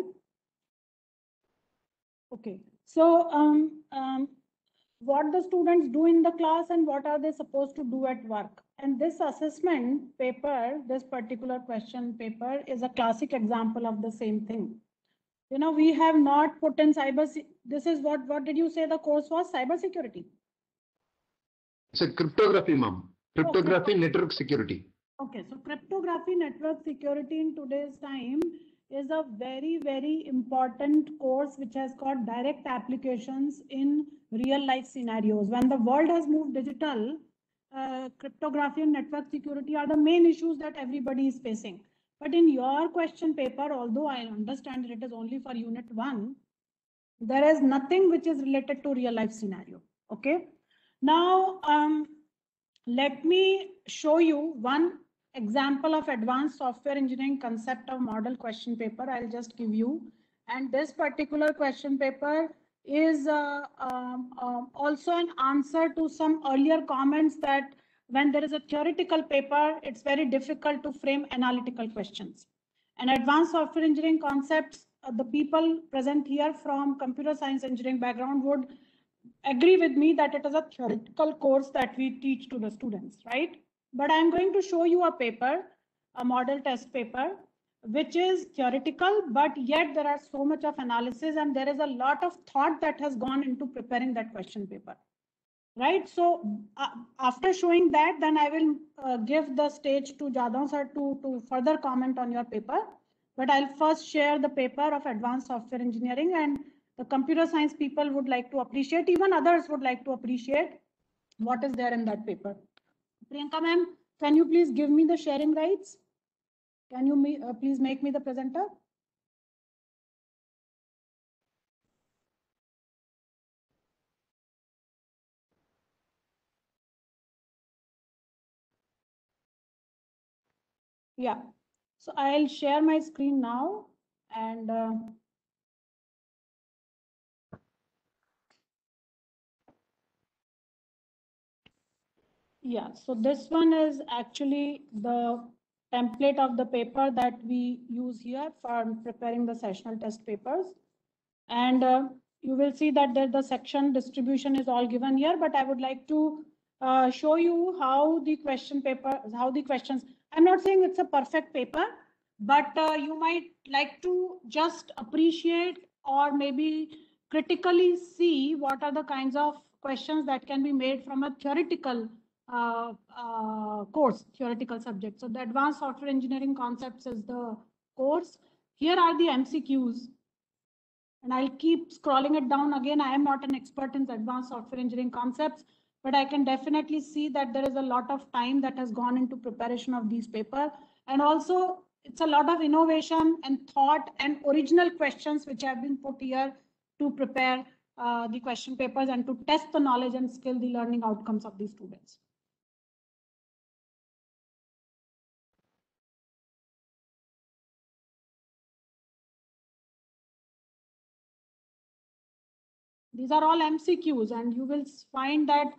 Okay. So what the students do in the class and what are they supposed to do at work? And this assessment paper, this particular question paper, is a classic example of the same thing. You know, we have not put in this is what did you say the course was? Cybersecurity. It's a cryptography, ma'am. Cryptography, network security. Okay, so cryptography, network security in today's time is a very, very important course which has got direct applications in real life scenarios. When the world has moved digital, cryptography and network security are the main issues that everybody is facing. But in your question paper, although I understand that it is only for unit 1, there is nothing which is related to real life scenario. Okay. Now, let me show you one example of advanced software engineering concept of model question paper. I'll just give you. And this particular question paper is also an answer to some earlier comments that when there is a theoretical paper, it's very difficult to frame analytical questions. And advanced software engineering concepts, the people present here from computer science engineering background would agree with me that it is a theoretical course that we teach to the students, right? But I'm going to show you a paper, a model test paper, which is theoretical, but yet there are so much of analysis and there is a lot of thought that has gone into preparing that question paper, right? So after showing that, then I will give the stage to Jadhav sir to further comment on your paper. But I'll first share the paper of advanced software engineering, and the computer science people would like to appreciate, even others would like to appreciate what is there in that paper. Priyanka ma'am, can you please give me the sharing rights? Can you please make me the presenter? Yeah, so I'll share my screen now, and yeah, so this one is actually the template of the paper that we use here for preparing the sessional test papers. And you will see that the section distribution is all given here, but I would like to show you how the question paper, how the questions, I'm not saying it's a perfect paper, but you might like to just appreciate or maybe critically see what are the kinds of questions that can be made from a theoretical course, theoretical subject. So the advanced software engineering concepts is the course. Here are the MCQs. And I'll keep scrolling it down again. I am not an expert in advanced software engineering concepts, but I can definitely see that there is a lot of time that has gone into preparation of these papers. And also it's a lot of innovation and thought and original questions which have been put here to prepare the question papers and to test the knowledge and skill, the learning outcomes of the students. These are all MCQs, and you will find that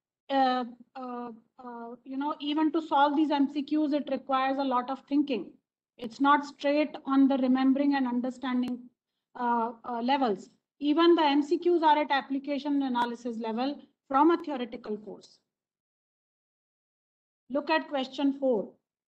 you know, even to solve these MCQs, it requires a lot of thinking. It's not straight on the remembering and understanding levels. Even the MCQs are at application analysis level from a theoretical course. Look at question 4.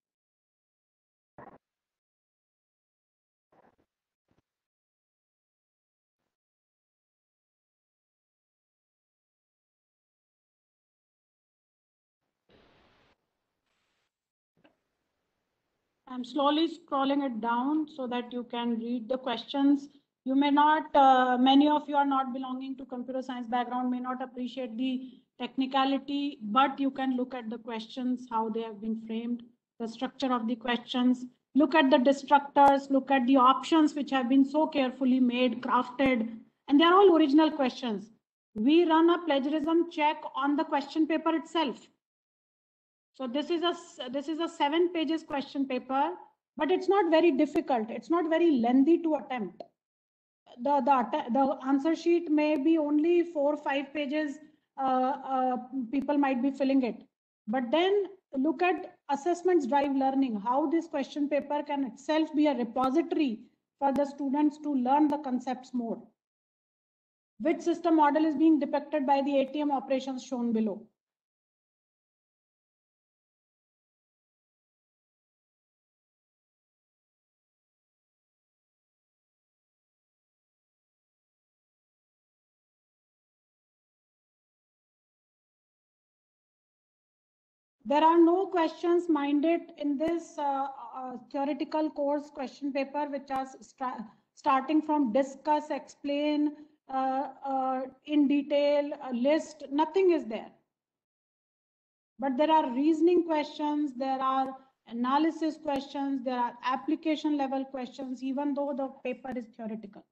I'm slowly scrolling it down so that you can read the questions. You may not, many of you are not belonging to computer science background, may not appreciate the technicality, but you can look at the questions, how they have been framed, the structure of the questions, look at the destructors, look at the options which have been so carefully made, crafted, and they're all original questions. We run a plagiarism check on the question paper itself. So this is a 7 pages question paper, but it's not very difficult. It's not very lengthy to attempt. The answer sheet may be only 4 or 5 pages. People might be filling it, but then look at assessments drive learning, how this question paper can itself be a repository for the students to learn the concepts more. Which system model is being depicted by the ATM operations shown below? There are no questions minded in this theoretical course question paper, which are starting from discuss, explain, in detail, list, nothing is there. But there are reasoning questions, there are analysis questions, there are application level questions, even though the paper is theoretical.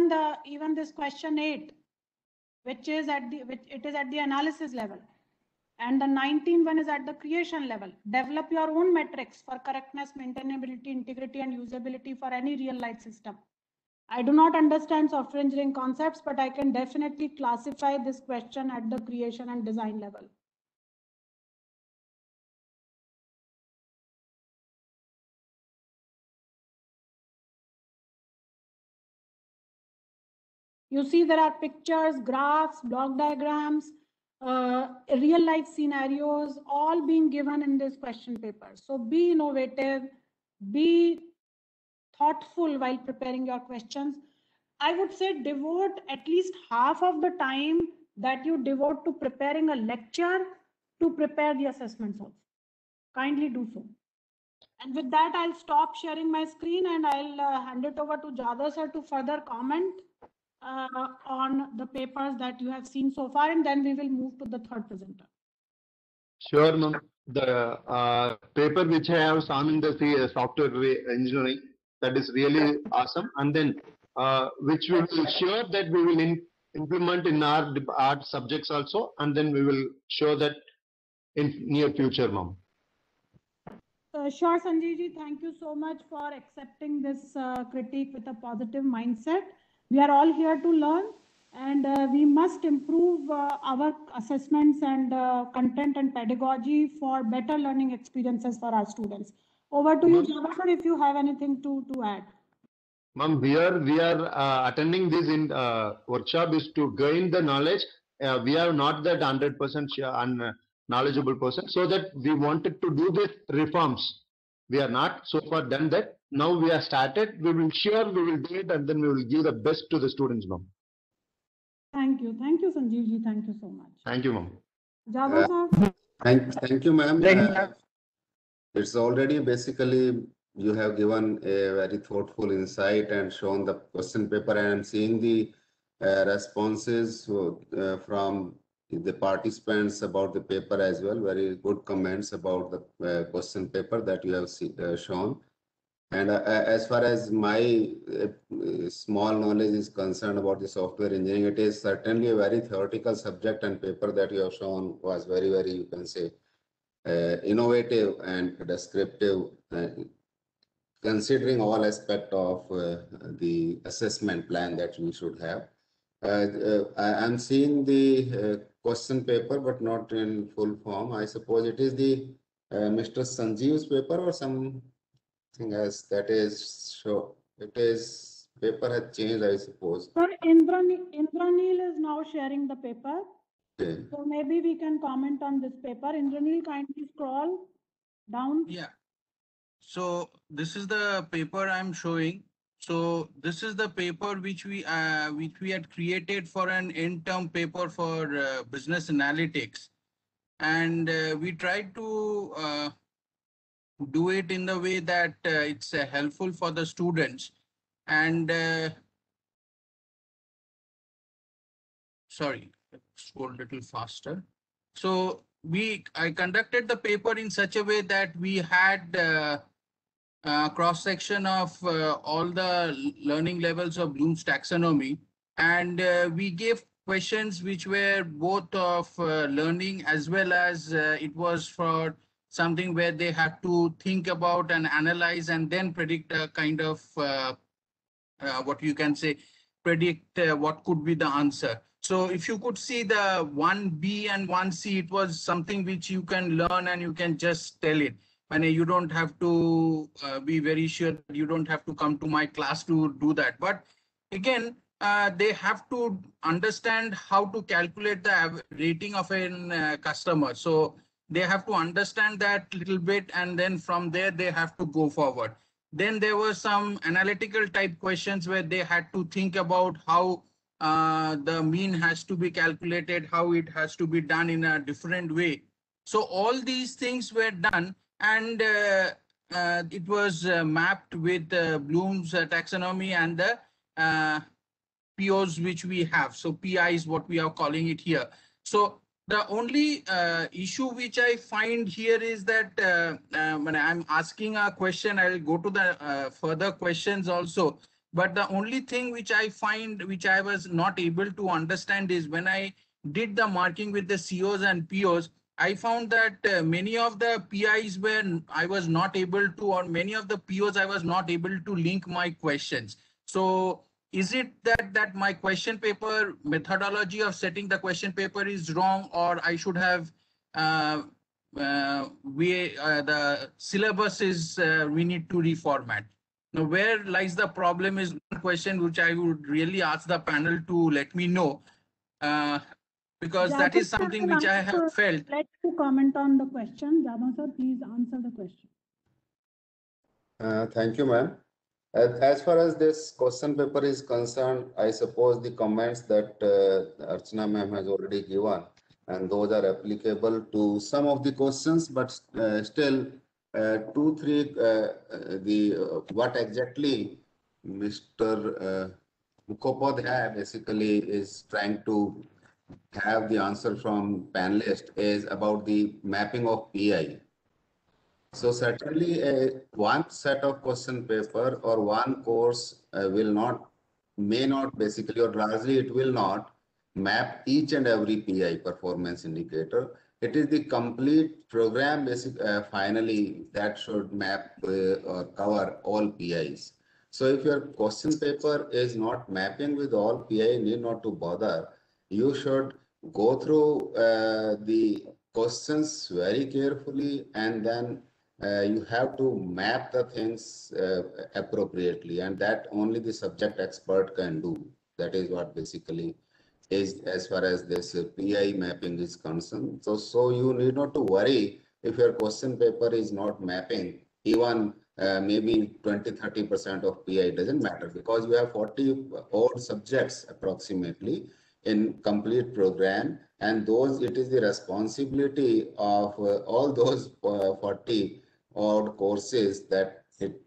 Even this question 8, which is at the analysis level. And the 19th one is at the creation level. Develop your own metrics for correctness, maintainability, integrity, and usability for any real life system. I do not understand software engineering concepts, but I can definitely classify this question at the creation and design level. You see there are pictures, graphs, block diagrams, real life scenarios, all being given in this question paper. So be innovative, be thoughtful while preparing your questions. I would say devote at least half of the time that you devote to preparing a lecture to prepare the assessments also. Kindly do so. And with that, I'll stop sharing my screen and I'll hand it over to Jadhav sir to further comment on the papers that you have seen so far, and then we will move to the third presenter. Sure, ma'am. The paper which I have seen in the software engineering, that is really awesome. And then which we will sure that we will implement in our subjects also, and then we will show that in near future, ma'am. Sure, Sanjeev ji, thank you so much for accepting this critique with a positive mindset. We are all here to learn, and we must improve our assessments and content and pedagogy for better learning experiences for our students. Over to you, Jadhav sir, if you have anything to add. Ma'am, we are attending this in workshop is to gain the knowledge. We are not that 100% knowledgeable person, so that we wanted to do the reforms. We are not so far done that. Now we are started. We will do it, and then we will give the best to the students, ma'am. Thank you, Sanjeev ji. Thank you so much. Thank you, ma'am. Jadhav sir. Thank you, ma'am. It's already basically you have given a very thoughtful insight and shown the question paper, and I'm seeing the responses from the participants about the paper as well. Very good comments about the question paper that you have shown. And as far as my small knowledge is concerned about the software engineering, it is certainly a very theoretical subject, and paper that you have shown was very, very, you can say, innovative and descriptive, considering all aspects of the assessment plan that we should have. I'm seeing the question paper, but not in full form. I suppose it is the Mr. Sanjeev's paper or something else that is show. It is paper has changed, I suppose. Sir, Indranil is now sharing the paper. Okay. So maybe we can comment on this paper. Indranil, kindly scroll down. Yeah. So this is the paper I'm showing. So this is the paper which we had created for an end-term paper for business analytics, and we tried to do it in the way that it's helpful for the students. And sorry, scroll a little faster. So I conducted the paper in such a way that we had cross-section of all the learning levels of Bloom's taxonomy, and we gave questions which were both of learning as well as it was for something where they had to think about and analyze and then predict a kind of what you can say, predict what could be the answer. So if you could see the 1B and 1C, it was something which you can learn and you can just tell it. And you don't have to be very sure that you don't have to come to my class to do that. But again, they have to understand how to calculate the rating of a customer. So they have to understand that little bit, and then from there they have to go forward. Then there were some analytical type questions where they had to think about how the mean has to be calculated, how it has to be done in a different way. So all these things were done, and it was mapped with Bloom's taxonomy and the POs which we have. So PI is what we are calling it here. So the only issue which I find here is that when I'm asking a question, I'll go to the further questions also. But the only thing which I find, which I was not able to understand, is when I did the marking with the COs and POs, I found that many of the PIs were I was not able to, or many of the POs I was not able to link my questions. So is it that my question paper methodology of setting the question paper is wrong, or I should have the syllabus is we need to reformat? Now, where lies the problem is one question which I would really ask the panel to let me know. Because that is Jadhav sir something will which I have answer. felt. Let you comment on the question. Jadhav sir, please answer the question. Thank you, ma'am. As far as this question paper is concerned, I suppose the comments that Archana ma'am has already given, and those are applicable to some of the questions, but still two, three, what exactly Mr. Mukhopadhyay basically is trying to have the answer from panelist is about the mapping of PI. So certainly one set of question paper or one course may not basically, or largely it will not map each and every PI performance indicator. It is the complete program finally that should map or cover all PIs. So if your question paper is not mapping with all PI, need not to bother. You should go through the questions very carefully, and then you have to map the things appropriately, and that only the subject expert can do. That is what basically is as far as this PI mapping is concerned. So you need not to worry if your question paper is not mapping, even maybe 20-30% of PI doesn't matter, because you have 40 odd subjects approximately in complete program, and those it is the responsibility of all those 40 odd courses that it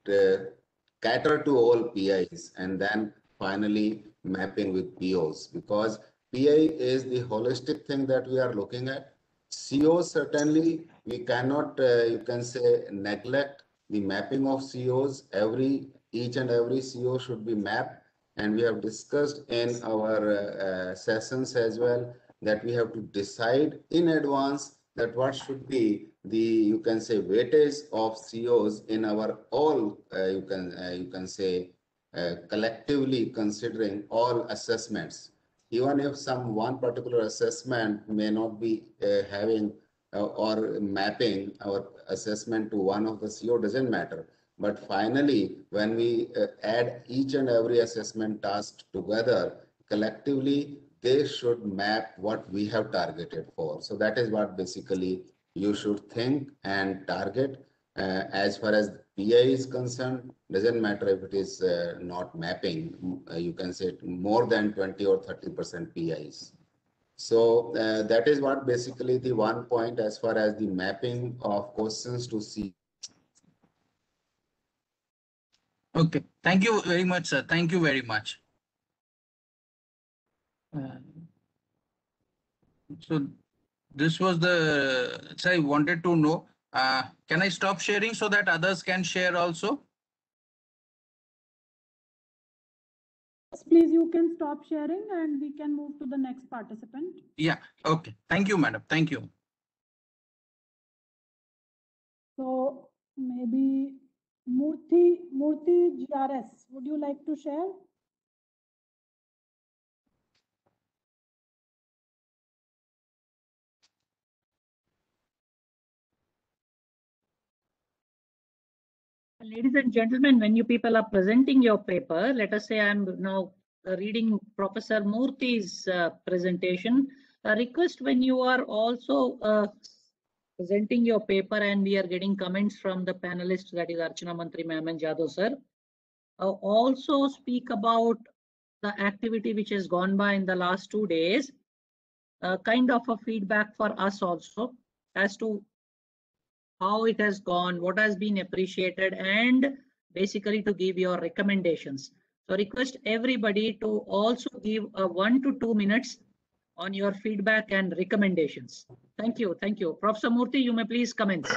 cater to all PIs, and then finally mapping with POs, because PI is the holistic thing that we are looking at. COs, certainly we cannot, you can say, neglect the mapping of COs. Each and every CO should be mapped, and we have discussed in our sessions as well that we have to decide in advance that what should be the, you can say, weightage of COs in our all, you can say, collectively considering all assessments. Even if some one particular assessment may not be having or mapping our assessment to one of the CO, doesn't matter. But finally, when we add each and every assessment task together, collectively, they should map what we have targeted for. So that is what basically you should think and target. As far as PI is concerned, doesn't matter if it is not mapping, you can say more than 20 or 30% PIs. So that is what basically the one point as far as the mapping of questions to see. Okay, thank you very much, sir. Thank you very much. So this was the, so I wanted to know, can I stop sharing so that others can share also? Yes, please, you can stop sharing and we can move to the next participant. Yeah, okay. Thank you, madam. Thank you. So maybe Murthy GRS, would you like to share? Ladies and gentlemen, when you people are presenting your paper, let us say I'm now reading Professor Murthy's presentation. A request, when you are also presenting your paper and we are getting comments from the panelists, that is Archana Mantri ma'am and Jadhav sir, also speak about the activity which has gone by in the last 2 days, kind of a feedback for us also as to how it has gone, what has been appreciated, and basically to give your recommendations. So request everybody to also give 1 to 2 minutes on your feedback and recommendations. Thank you. Thank you. Professor Murthy, you may please commence.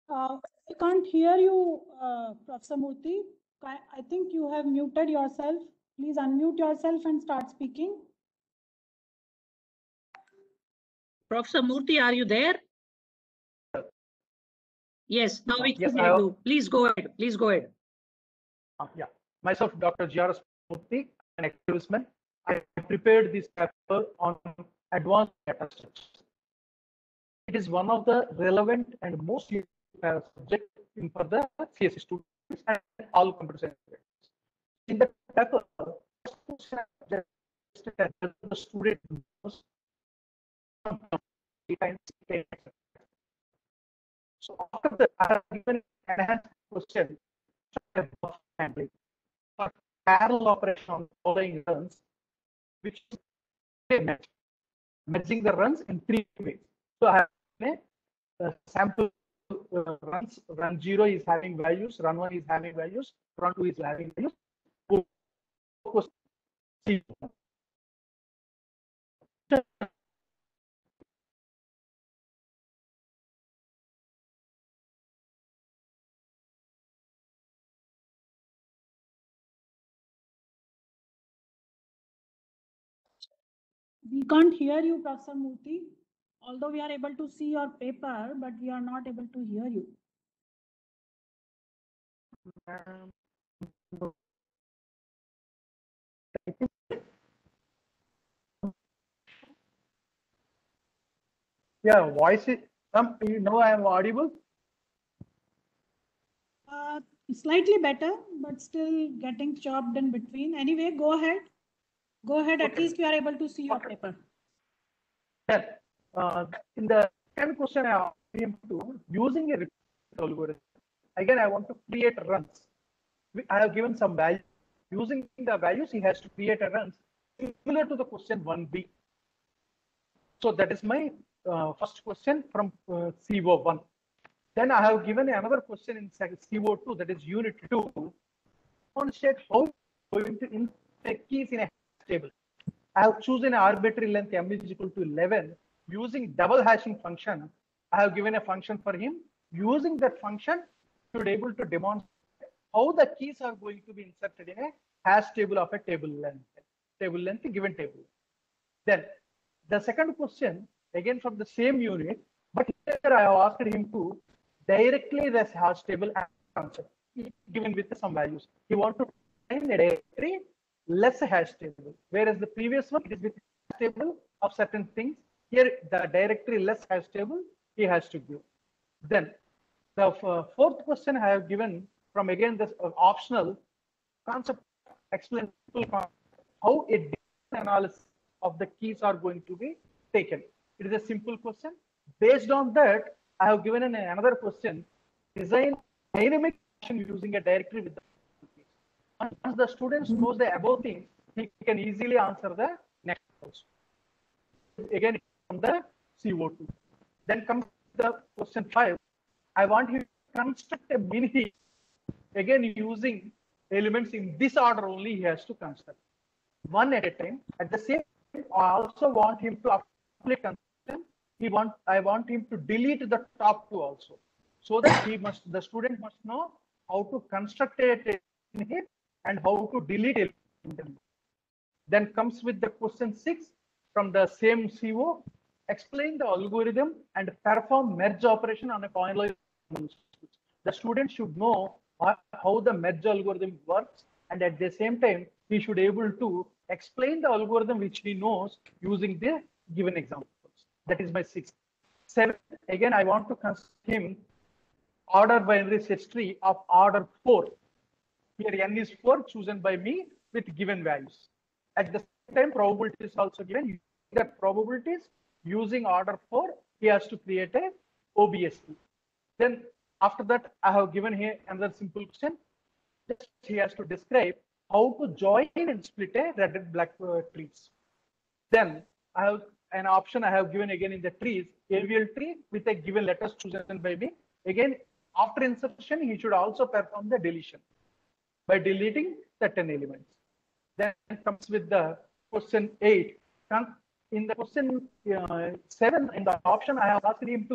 I can't hear you, Professor Murthy. I think you have muted yourself. Please unmute yourself and start speaking. Professor Murthy, are you there? Yes, now we can Yes, hear you. Please go ahead. Please go ahead. Yeah, myself, Dr. G.R.S. Murthy, an activistman. I prepared this paper on advanced data structures. It is one of the relevant and most used subject for the CSE students and all computer science students. In the paper, the student knows so after that, I have given enhanced question handling for parallel operation on following runs, which is merging the runs in 3 ways. So I have a sample runs. Run 0 is having values, run 1 is having values, run 2 is having values. We can't hear you, Professor Murthy. Although we are able to see your paper, but we are not able to hear you. Yeah, voice is you know I am audible. Slightly better, but still getting chopped in between. Anyway, go ahead. Go ahead. At Okay. least we are able to see your paper. Then, in the second question, I asked him to using a repeat algorithm. Again, I want to create runs. I have given some value. Using the values, he has to create a runs similar to the question 1B. So that is my first question from CO1. Then I have given another question in CO2, that is unit 2. Demonstrate how going to insert keys in a table. I have chosen an arbitrary length m is equal to 11 using double hashing function. I have given a function for him. Using that function, to be able to demonstrate how the keys are going to be inserted in a hash table of a table length given table. Then the second question, again from the same unit, but here I have asked him to directly this hash table concept given with some values. He wants to find a directory less hash table, whereas the previous one it is with hash table of certain things. Here the directory less hash table he has to give. Then the fourth question I have given from again this optional concept explain how a analysis of the keys are going to be taken. It is a simple question. Based on that, I have given another question. Design dynamic using a directory with the keys. Once the students knows the above things, he can easily answer the next also. Again, from the CO2. Then comes the question 5. I want him to construct a mini heap. Again, using elements in this order only he has to construct. One at a time. At the same time, I also want him to apply construction. I want him to delete the top 2 also. So that the student must know how to construct a heap and how to delete it. Then comes with the question 6 from the same CO. Explain the algorithm and perform merge operation on a polynomial. The student should know how the merge algorithm works, and at the same time, he should be able to explain the algorithm which he knows using the given examples. That is my 6th. 7th, again, I want to construct him order binary search tree of order 4. Here n is 4 chosen by me with given values. At the same time, probability is also given. The probabilities using order 4, he has to create a OBSP. Then after that, I have given here another simple question. Just he has to describe how to join and split a red and black trees. Then I have an option I have given again in the trees, AVL tree with a given letters chosen by me. Again, after insertion, he should also perform the deletion by deleting certain elements. Then comes with the question 8. In the question 7, in the option, I have asked him to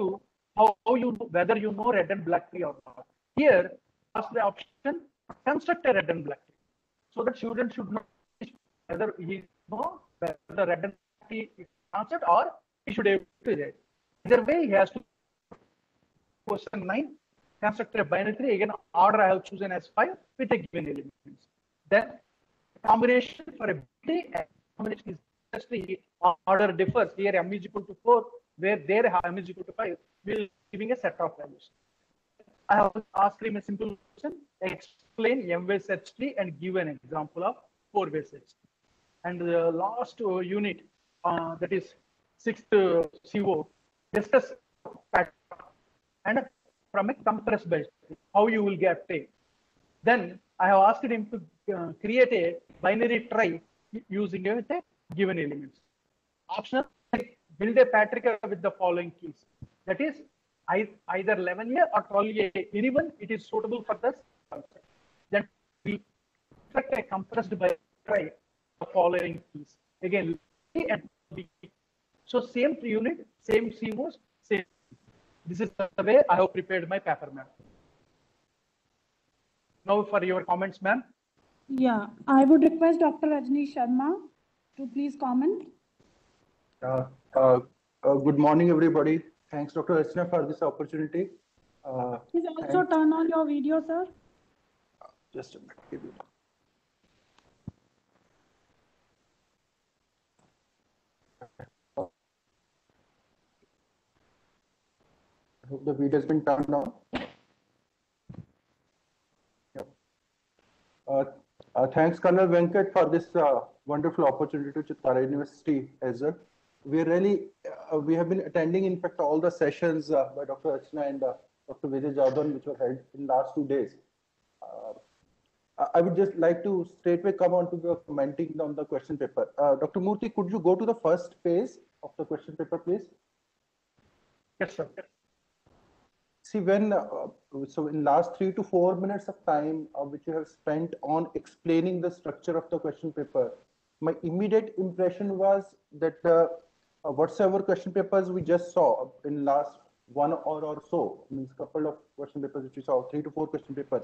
how you know whether you know red and black tree or not. Here, ask the option construct a red and black tree, so that student should know whether he know whether the red and black tree is concept or he should able to read. Either way, he has to. Question 9, construct a binary tree. Again, order I have chosen as 5 with a given elements. Then combination for a tree and combination is just the order differs. Here m is equal to 4, where there m is equal to 5, will giving a set of values. I have asked him a simple question: explain m-way search tree and give an example of 4-way search. And the last unit, that is 6th CO, discuss pattern and from a compressed base, how you will get a. Then I have asked him to create a binary tree using a given elements. Optional, build a patrica with the following keys. That is either 11A or 12A. Anyone it is suitable for this concept. Then we expect a compressed binary tree the following keys. Again, A and B. So same unit, same CMOS, same. This is the way I have prepared my paper, ma'am. Now for your comments, ma'am. Yeah, I would request Dr. Rajni Sharma to please comment. Good morning, everybody. Thanks, Dr. Rachna, for this opportunity. Please also turn on your video, sir. Just a minute. Give it. I hope the video has been turned on. Yep. Thanks, Colonel Venkat, for this wonderful opportunity to Chitkara University as well. We really, we have been attending, in fact, all the sessions by Dr. Rachna and Dr. Vijay Jadon, which were held in last 2 days. I would just like to straightway come on to the commenting on the question paper. Dr. Murthy, could you go to the first page of the question paper, please? Yes, sir. See, when so in last 3 to 4 minutes of time which you have spent on explaining the structure of the question paper, my immediate impression was that whatsoever question papers we just saw in last 1 hour or so, means couple of question papers which we saw, 3 to 4 question papers.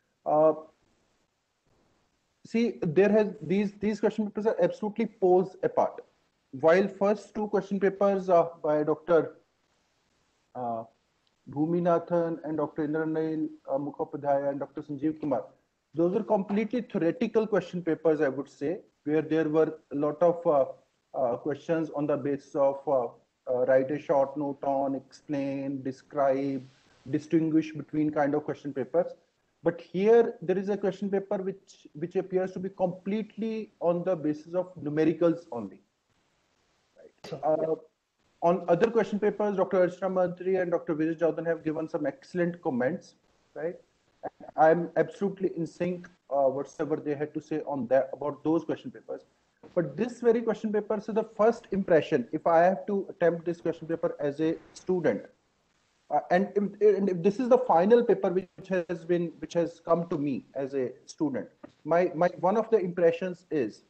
See, there has these question papers are absolutely poles apart. While first 2 question papers by Dr. Bhuminathan and Dr. Indranil Mukhopadhyay and Dr. Sanjeev Kumar, those are completely theoretical question papers, I would say, where there were a lot of questions on the basis of write a short note on, explain, describe, distinguish between kind of question papers. But here there is a question paper which appears to be completely on the basis of numericals only. Right. On other question papers, Dr. Archana Mantri and Dr. Vijay Jadon have given some excellent comments, right? I'm absolutely in sync whatsoever they had to say on that about those question papers. But this very question paper, so the first impression, if I have to attempt this question paper as a student, and if this is the final paper which has come to me as a student, my one of the impressions is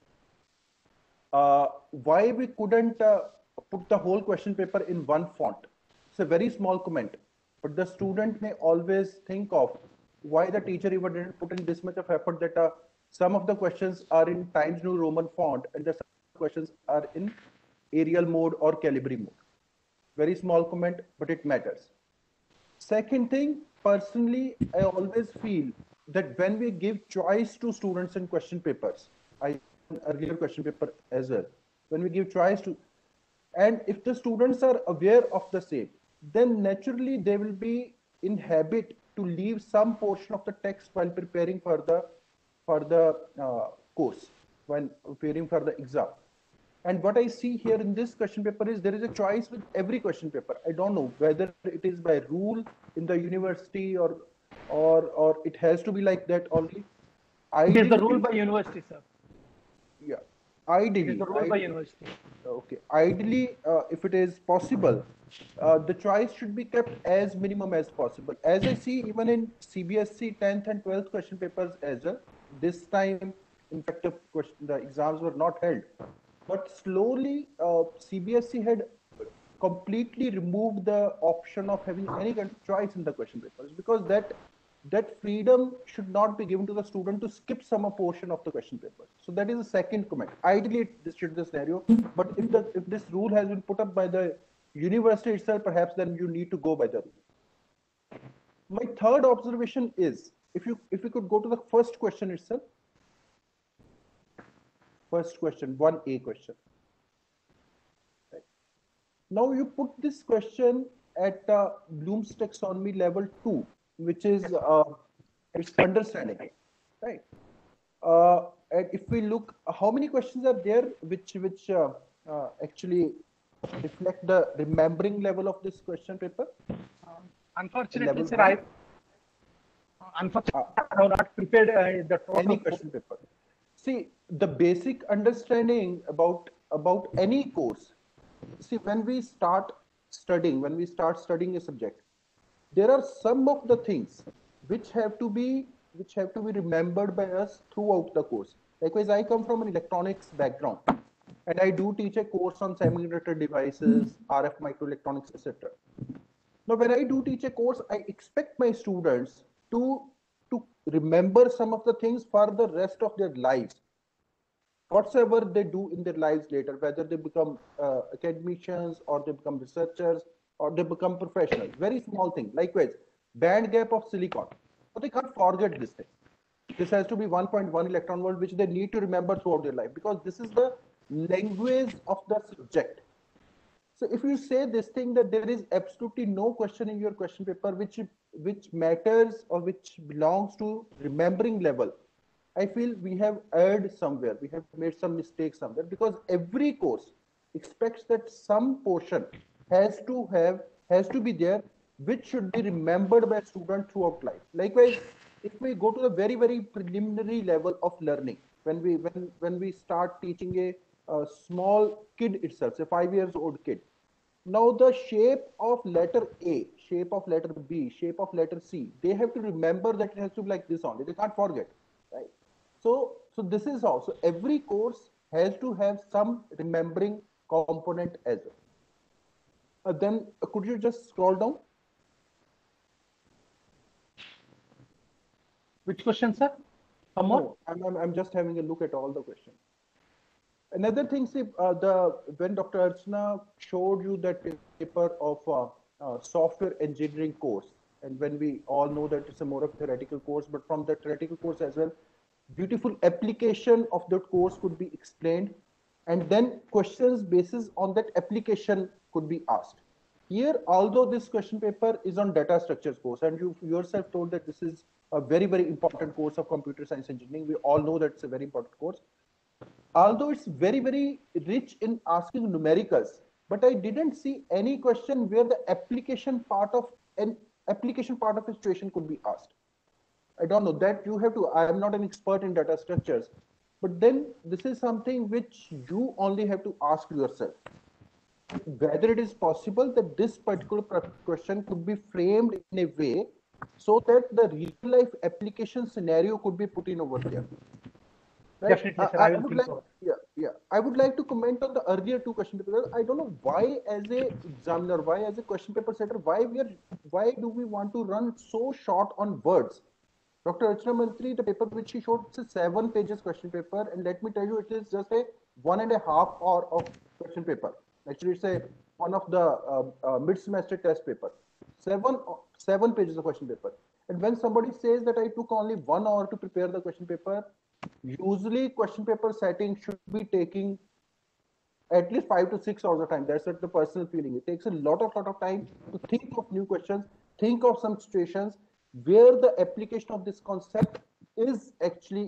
why we couldn't put the whole question paper in one font. It's a very small comment, but the student may always think of why the teacher even didn't put in this much of effort that some of the questions are in Times New Roman font and the questions are in Arial mode or Calibri mode. Very small comment, but it matters. Second thing, personally, I always feel that when we give choice to students in question papers, I earlier question paper as well, when we give choice to, and if the students are aware of the same, then naturally they will be in habit to leave some portion of the text while preparing for the course, when preparing for the exam. And what I see here in this question paper is there is a choice with every question paper. I don't know whether it is by rule in the university or it has to be like that only. It is the rule by university, sir. Yeah, ideally. It is the rule by university. Okay, ideally, if it is possible, the choice should be kept as minimum as possible. As I see, even in CBSE 10th and 12th question papers as well, this time, in fact, the exams were not held. But slowly, CBSE had completely removed the option of having any kind of choice in the question papers, because that freedom should not be given to the student to skip some portion of the question paper. So that is the second comment. Ideally, this should be the scenario, but if this rule has been put up by the university itself, perhaps then you need to go by the rule. My third observation is, if we could go to the first question itself. First question, 1A question. Right. Now you put this question at Bloom's taxonomy level 2, which is its understanding, right? And if we look, how many questions are there which actually reflect the remembering level of this question paper? Unfortunately, sir, I have not prepared the total any question paper. See, the basic understanding about any course. See, when we start studying a subject, there are some of the things which have to be remembered by us throughout the course. Likewise, I come from an electronics background, and I do teach a course on semiconductor devices, RF microelectronics, etc. Now, when I do teach a course, I expect my students to remember some of the things for the rest of their lives. Whatsoever they do in their lives later, whether they become academicians or they become researchers or they become professionals, very small thing. Likewise, band gap of silicon. But they can't forget this thing. This has to be 1.1 electron volt, which they need to remember throughout their life, because this is the language of the subject. So if you say this thing, that there is absolutely no question in your question paper which matters or which belongs to remembering level, I feel we have erred somewhere. We have made some mistakes somewhere, because every course expects that some portion has to be there, which should be remembered by a student throughout life. Likewise, if we go to the very, very preliminary level of learning, when we start teaching a small kid itself, a 5 years old kid, now the shape of letter A, shape of letter B, shape of letter C, they have to remember that it has to be like this only. They can't forget, right? So this is how. So every course has to have some remembering component as well. Then could you just scroll down? Which question, sir? Come on. No, I'm just having a look at all the questions. Another thing, see, when Dr. Archana showed you that paper of software engineering course, and when we all know that it's a more of theoretical course, but from the theoretical course as well, beautiful application of that course could be explained, and then questions basis on that application could be asked. Here, although this question paper is on data structures course, and you yourself told that this is a very, very important course of computer science engineering, we all know that it's a very important course. Although it's very, very rich in asking numericals, but I didn't see any question where the application part of a situation could be asked. I don't know that you have to. I am not an expert in data structures, but then this is something which you only have to ask yourself, whether it is possible that this particular question could be framed in a way so that the real life application scenario could be put in over there. Right? Definitely, sir. I will think so. Yeah. I would like to comment on the earlier two question papers. I don't know why, as a examiner, why as a question paper setter, why do we want to run so short on words? Dr. Archana Mantri, the paper which she showed, it's a 7 pages question paper, and let me tell you, it is just a 1.5 hour of question paper. Actually, it's one of the mid-semester test paper. 7 pages of question paper. And when somebody says that I took only 1 hour to prepare the question paper, usually question paper setting should be taking at least 5 to 6 hours of time. That's what the personal feeling. It takes a lot of time to think of new questions, think of some situations where the application of this concept is actually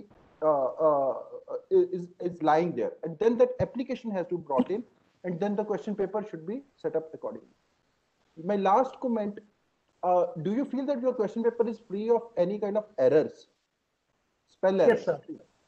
is lying there, and then that application has to be brought in, and then the question paper should be set up accordingly. My last comment: do you feel that your question paper is free of any kind of errors? Spell errors. Yes, sir.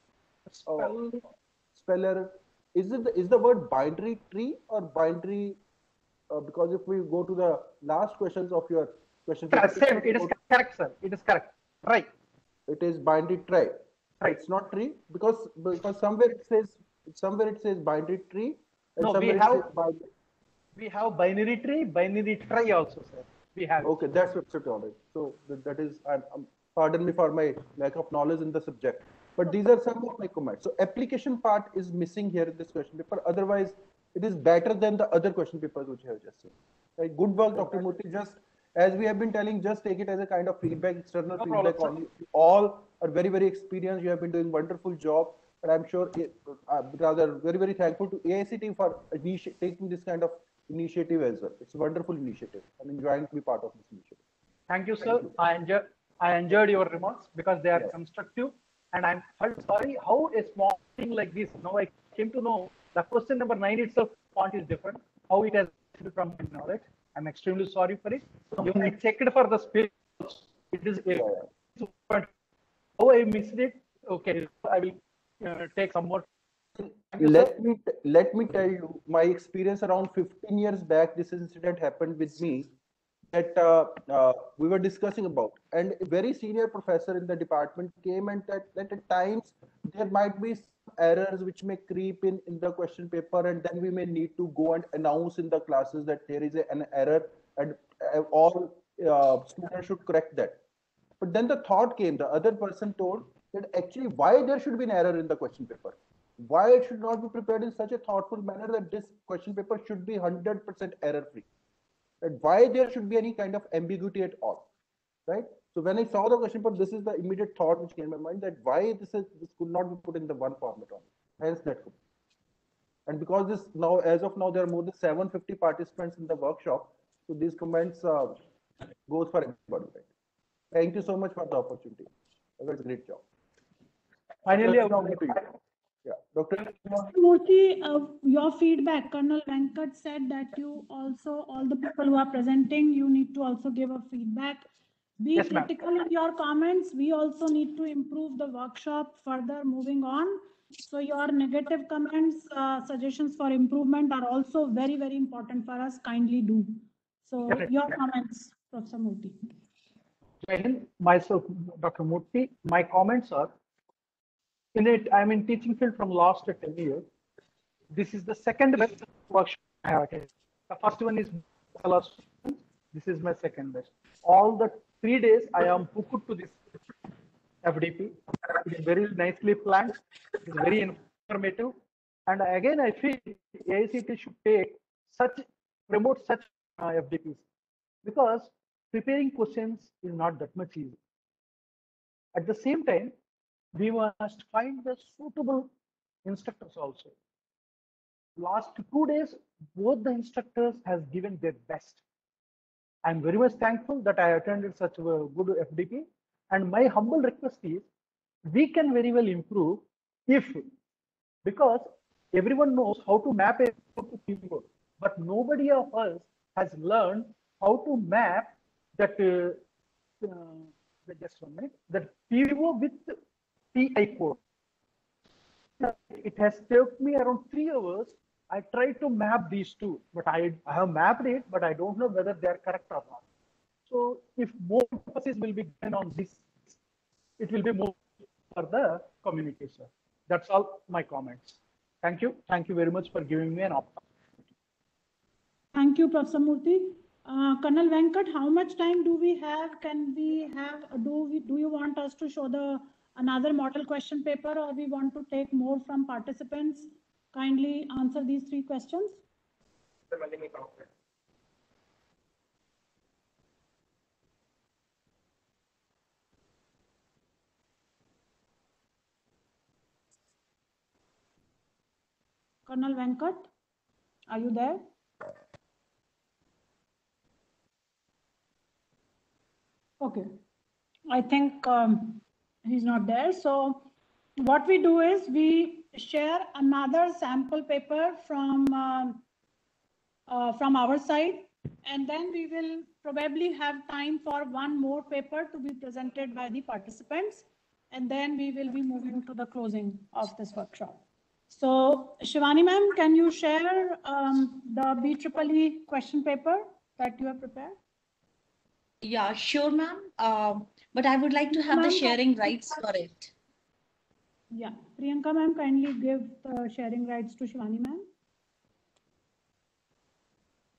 Spell error. Is the word binary tree or binary? Because if we go to the last questions of your question paper, it is correct, sir. It is correct. Right. It is binary tree. Right. It's not tree because somewhere it says binary tree. And no, somewhere We have binary tree, binary try also, sir. We have. Okay, that's absolutely all right. So that is, pardon me for my lack of knowledge in the subject, but these are some of my comments. So application part is missing here in this question paper. Otherwise, it is better than the other question papers which I have just seen. Right? Good work, Dr. Murthy. Just as we have been telling, just take it as a kind of feedback, external No feedback problem, only. You all are very, very experienced. You have been doing wonderful job. And I'm sure, rather very, very thankful to AIC team for taking this kind of initiative as well. It's a wonderful initiative. I'm enjoying to be part of this initiative. Thank you, sir. I enjoyed your remarks because they are Yes. constructive, and I'm felt sorry how a small thing like this. Now I came to know the question number 9 itself font is different. How it has from my knowledge. I'm extremely sorry for it. Even I checked for the space. It is how I missed it. Okay, I will take some more. Let me tell you my experience around 15 years back. This incident happened with me that we were discussing about, and a very senior professor in the department came and that at times there might be some errors which may creep in the question paper, and then we may need to go and announce in the classes that there is an error, and all students should correct that. But then the thought came, the other person told that actually why there should be an error in the question paper. Why it should not be prepared in such a thoughtful manner that this question paper should be 100% error free. And why there should be any kind of ambiguity at all, right? So when I saw the question paper, this is the immediate thought which came in my mind, that why this could not be put in the one format only. Hence that could. And because this now, as of now, there are more than 750 participants in the workshop. So these comments goes for everybody, right? Thank you so much for the opportunity. That was a great job. Finally, Yeah, Dr. Murthy, your feedback, Colonel Venkat said that you also, all the people who are presenting, you need to also give a feedback. Be Yes, ma'am. critical in your comments. We also need to improve the workshop further moving on. So your negative comments, suggestions for improvement are also very, very important for us. Kindly do. So Definitely. your comments, Professor Murthy. Myself, Dr. Murthy, my comments are, in it, I'm in teaching field from last 10 years. This is the second best workshop I have attended. The first one is this is my second best. All the 3 days I am hooked to this FDP. It is very nicely planned. It is very informative. And again, I feel AICT should promote such FDPs, because preparing questions is not that much easy. At the same time, we must find the suitable instructors also. Last 2 days, both the instructors has given their best. I'm very much thankful that I attended such a good FDP. And my humble request is, we can very well improve because everyone knows how to map a PVO, but nobody of us has learned how to map that just 1 minute, that PVO with PI code. It has taken me around 3 hours. I tried to map these two, but I have mapped it, but I don't know whether they are correct or not. So if more emphasis will be given on this, it will be more for the communication. That's all my comments. Thank you. Thank you very much for giving me an opportunity. Thank you, Professor Murthy. Colonel Venkat, how much time do we have? Can we have, do you want us to show another model question paper, or we want to take more from participants? Kindly answer these 3 questions. Colonel Venkat, are you there? Okay, I think he's not there. So what we do is we share another sample paper from our side, and then we will probably have time for one more paper to be presented by the participants, and then we will be moving to the closing of this workshop. So Shivani ma'am, can you share the BEEE question paper that you have prepared? Yeah, sure, ma'am. But I would like to have the sharing rights for it. Yeah, Priyanka ma'am, kindly give the sharing rights to Shivani ma'am.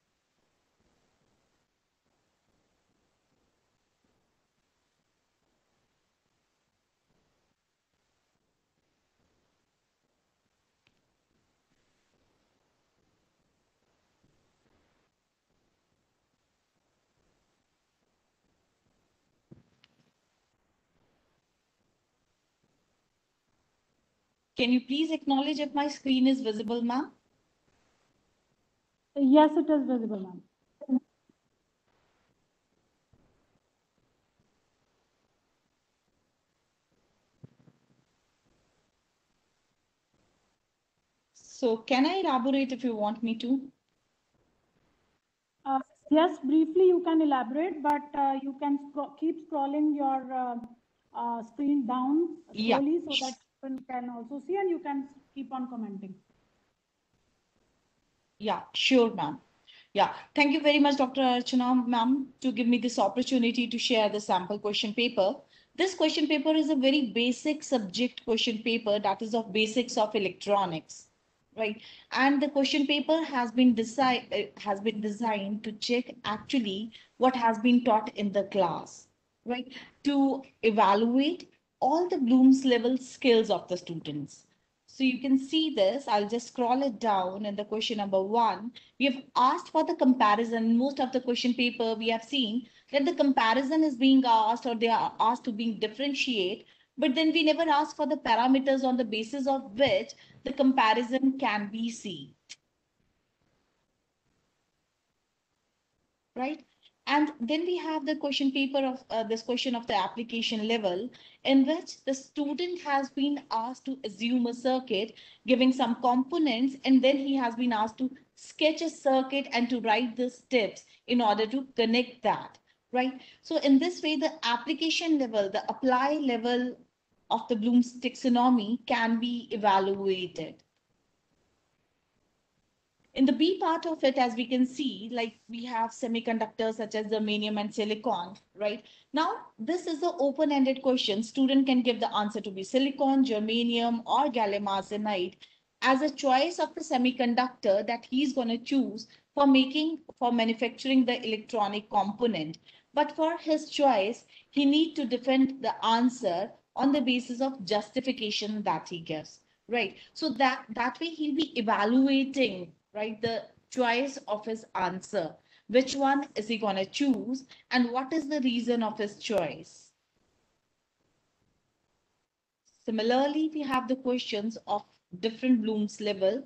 Can you please acknowledge if my screen is visible, ma'am? Yes, it is visible, ma'am. So can I elaborate if you want me to? Yes, briefly you can elaborate, but you can keep scrolling your screen down slowly so that people can also see, and you can keep on commenting. Yeah, sure, ma'am. Yeah, thank you very much, Dr. Archana, ma'am, to give me this opportunity to share the sample question paper. This question paper is a very basic subject question paper that is of basics of electronics, right? And the question paper has been designed to check actually what has been taught in the class, right? To evaluate all the Bloom's level skills of the students. So you can see this. I'll just scroll it down. And the question number 1, we have asked for the comparison. Most of the question paper we have seen that the comparison is being asked, or they are asked to being differentiate, but then we never ask for the parameters on the basis of which the comparison can be seen. Right? And then we have the question paper of this question of the application level, in which the student has been asked to assume a circuit, giving some components, and then he has been asked to sketch a circuit and to write the steps in order to connect that, right? So in this way, the application level, the apply level of the Bloom's taxonomy can be evaluated. In the B part of it, as we can see, like we have semiconductors such as germanium and silicon, right? Now, this is an open-ended question. Student can give the answer to be silicon, germanium, or gallium arsenide as a choice of the semiconductor that he's going to choose for manufacturing the electronic component. But for his choice, he need to defend the answer on the basis of justification that he gives, right? So that way he'll be evaluating, right, the choice of his answer. Which one is he going to choose, and what is the reason of his choice? Similarly, we have the questions of different Bloom's level.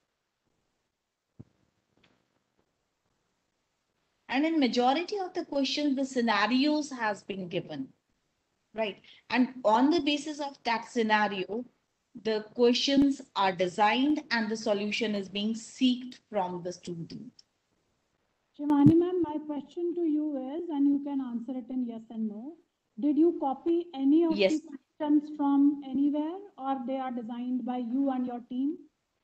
And in majority of the questions, the scenarios has been given, right? And on the basis of that scenario, the questions are designed and the solution is being sought from the student. Shivani ma'am, my question to you is, and you can answer it in yes and no, did you copy any of the questions from anywhere, or they are designed by you and your team?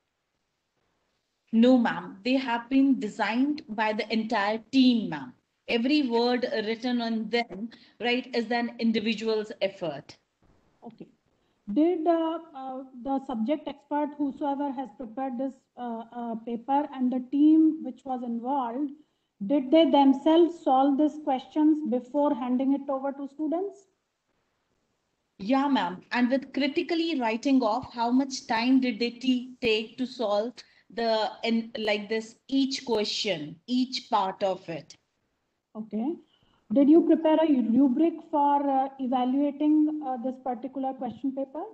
No, ma'am. They have been designed by the entire team, ma'am. Every word written on them, right, is an individual's effort. Okay. Did the subject expert, whosoever has prepared this paper, and the team which was involved, did they themselves solve these questions before handing it over to students? Yeah, ma'am. And with critically writing off how much time did they take to solve each question, each part of it. Okay. Did you prepare a rubric for evaluating this particular question paper?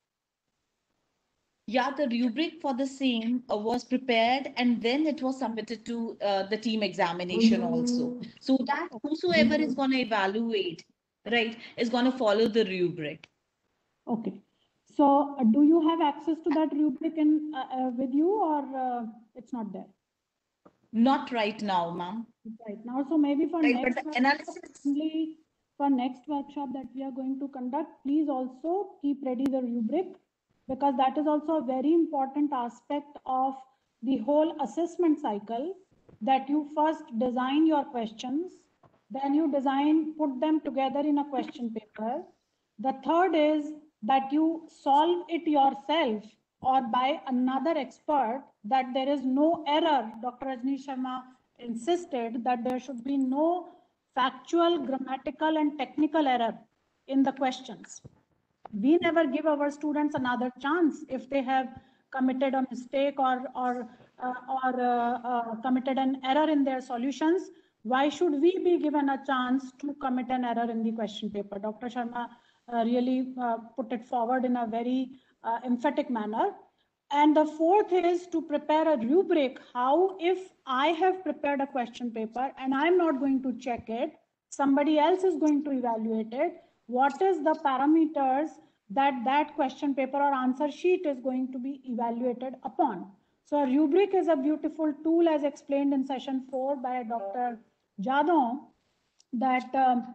Yeah, the rubric for the same was prepared, and then it was submitted to the team examination also. So that whosoever is going to evaluate, right, is going to follow the rubric. Okay. So do you have access to that rubric with you, or it's not there? Not right now, ma'am. Right now. So maybe for next workshop that we are going to conduct, please also keep ready the rubric, because that is also a very important aspect of the whole assessment cycle, that you first design your questions, then you put them together in a question paper. The third is that you solve it yourself or by another expert, that there is no error. Dr. Rajni Sharma insisted that there should be no factual, grammatical, and technical error in the questions. We never give our students another chance if they have committed a mistake or committed an error in their solutions. Why should we be given a chance to commit an error in the question paper? Dr. Sharma really put it forward in a very emphatic manner. And the fourth is to prepare a rubric. How, if I have prepared a question paper and I'm not going to check it, somebody else is going to evaluate it, what is the parameters that question paper or answer sheet is going to be evaluated upon. So a rubric is a beautiful tool, as explained in session 4 by Dr. Jadon, that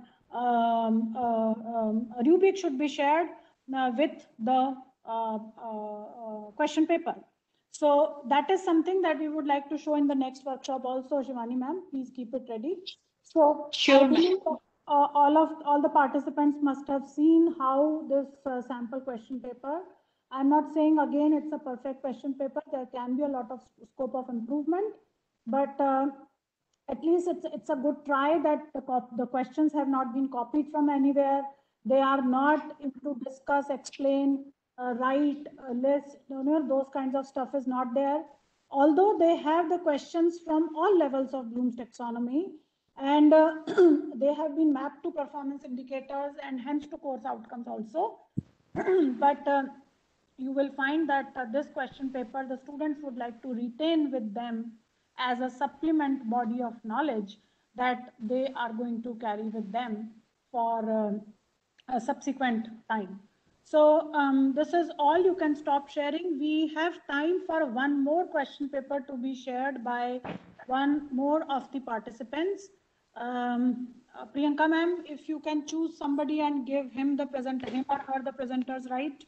a rubric should be shared with the question paper. So that is something that we would like to show in the next workshop also, Shivani ma'am. Please keep it ready. So Sure. I believe all the participants must have seen how this sample question paper. I'm not saying again it's a perfect question paper. There can be a lot of scope of improvement, but at least it's a good try that the questions have not been copied from anywhere. They are not into discuss, explain, write, list, those kinds of stuff is not there. Although they have the questions from all levels of Bloom's taxonomy, and they have been mapped to performance indicators and hence to course outcomes also. But you will find that this question paper, the students would like to retain with them as a supplement body of knowledge that they are going to carry with them for a subsequent time. So this is all. You can stop sharing. We have time for one more question paper to be shared by one more of the participants. Priyanka ma'am, if you can choose somebody and give him or her the presenter's right.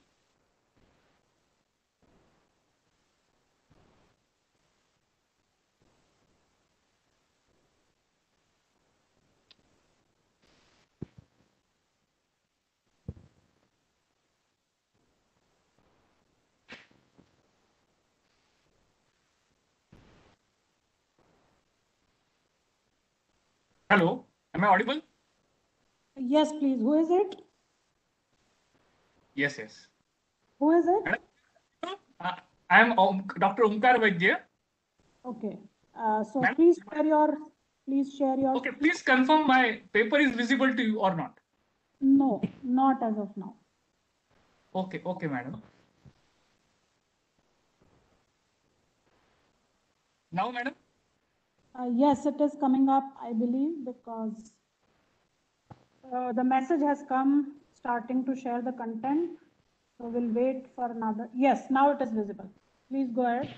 Hello, am I audible? Yes, please. Who is it? Yes, yes. Who is it? I am Dr. Omkar Vaidya. Okay. So please share your. Okay, please confirm my paper is visible to you or not. No, not as of now. Okay, okay, madam. Now, madam? Yes, it is coming up, I believe, because the message has come starting to share the content. So we'll wait for another. Yes, now it is visible. Please go ahead.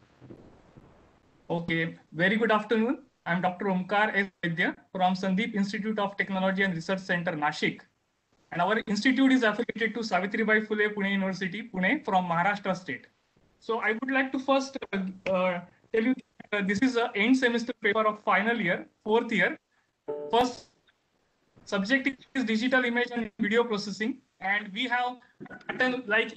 Okay, very good afternoon. I'm Dr. Omkar S. Vaidya from Sandeep Institute of Technology and Research Center, Nashik. And our institute is affiliated to Savitribai Phule Pune University, Pune from Maharashtra state. So I would like to first tell you this is an end semester paper of final year, 4th year. First subject is digital image and video processing. And we have pattern like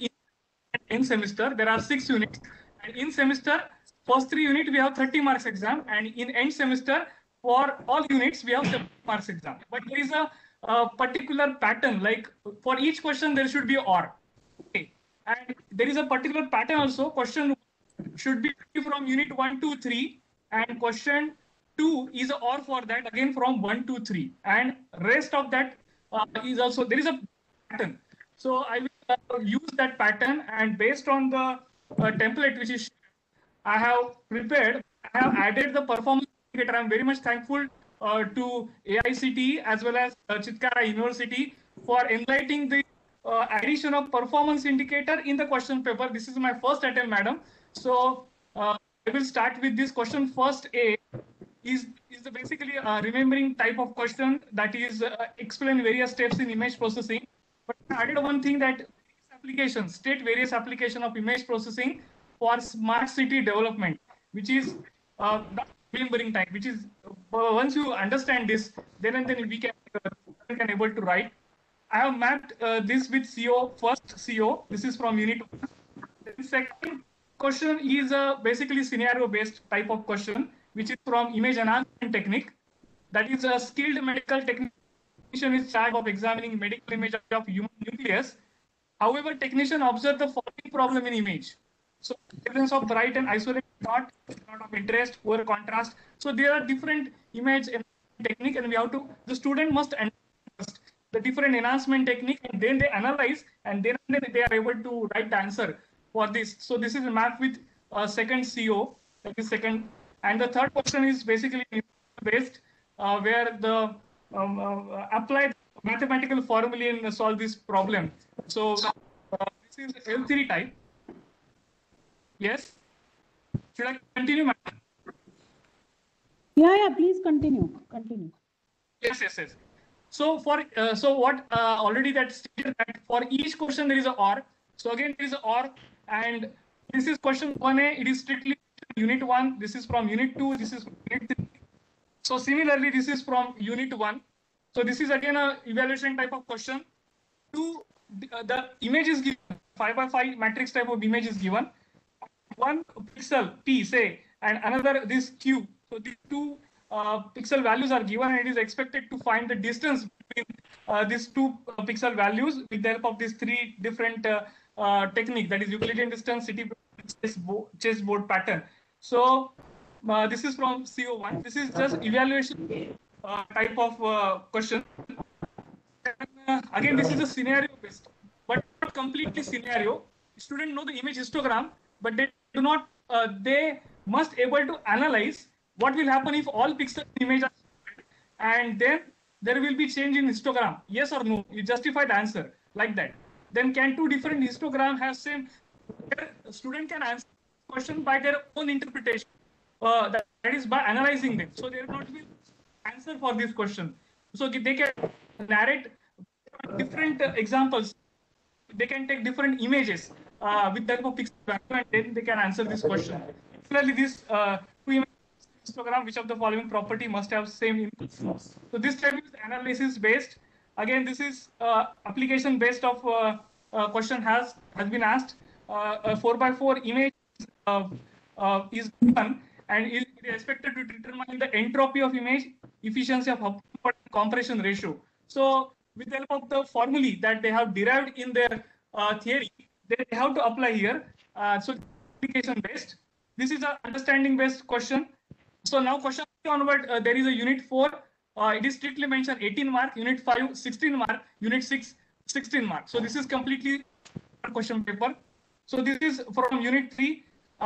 in semester, there are 6 units. And in semester, first 3 units, we have 30 marks exam. And in end semester, for all units, we have 70 marks exam. But there is a particular pattern, like for each question, there should be OR. Okay. And there is a particular pattern also. Question should be from unit 1, 2, 3. And question 2 is a OR for that, again from 1, 2, 3. And rest of that is also, there is a pattern. So I will use that pattern, and based on the template which is I have prepared, I have added the performance indicator. I'm very much thankful to AICTE as well as Chitkara University for enlightening the addition of performance indicator in the question paper. This is my first attempt, madam. So I will start with this question. First A is the basically remembering type of question that is explain various steps in image processing. But I added one thing that applications, state various application of image processing for smart city development, which is remembering time, which is once you understand this, then we can able to write. I have mapped this with CO, first CO. This is from unit 1. The second question is basically scenario based type of question, which is from image enhancement technique. That is a skilled medical technician is charged of examining medical image of human nucleus. However, technician observed the following problem in image. So, presence of bright and isolated dot, not of interest, poor contrast. So, there are different image technique, and we have to, the student must understand the different enhancement technique, and then they analyze, and then they are able to write the answer for this. So this is a map with second CO, that is second. And the third question is basically based, where the applied mathematical formulae and solve this problem. So this is L3 type. Yes. Should I continue, ma'am? Yeah, please continue. Yes. So for so what already that stated that for each question there is a OR. So again there is a OR, and this is question 1A. It is strictly unit 1. This is from unit 2. This is from unit 3. So similarly, this is from unit 1. So this is again a evaluation type of question. The image is given 5x5 matrix type of image is given. One pixel P say, and another this Q. So these two pixel values are given, and it is expected to find the distance between these two pixel values with the help of these three different technique, that is Euclidean distance, city chessboard pattern. So this is from CO1. This is just evaluation type of question. And, again, this is a scenario based, but not completely scenario. Students know the image histogram, but they do not. They must able to analyze what will happen if all pixel images are split, and then there will be change in histogram. Yes or no? You justify the answer like that. Then can two different histogram have same? Student can answer the question by their own interpretation. That is by analyzing them. So there will not be answer for this question. So they can narrate different examples. They can take different images with the help of pixel value, and then they can answer this question. Similarly, this two images histogram, which of the following property must have same input? So this type is analysis based. Again, this is application based of question has been asked. A 4x4 image is given, and it is expected to determine the entropy of image, efficiency of compression ratio. So with the help of the formulae that they have derived in their theory, they have to apply here. So application based. This is an understanding based question. So now question onward, there is a unit 4. It is strictly mentioned 18 mark, unit 5 16 mark, unit 6 16 mark. So this is completely question paper. So this is from unit 3.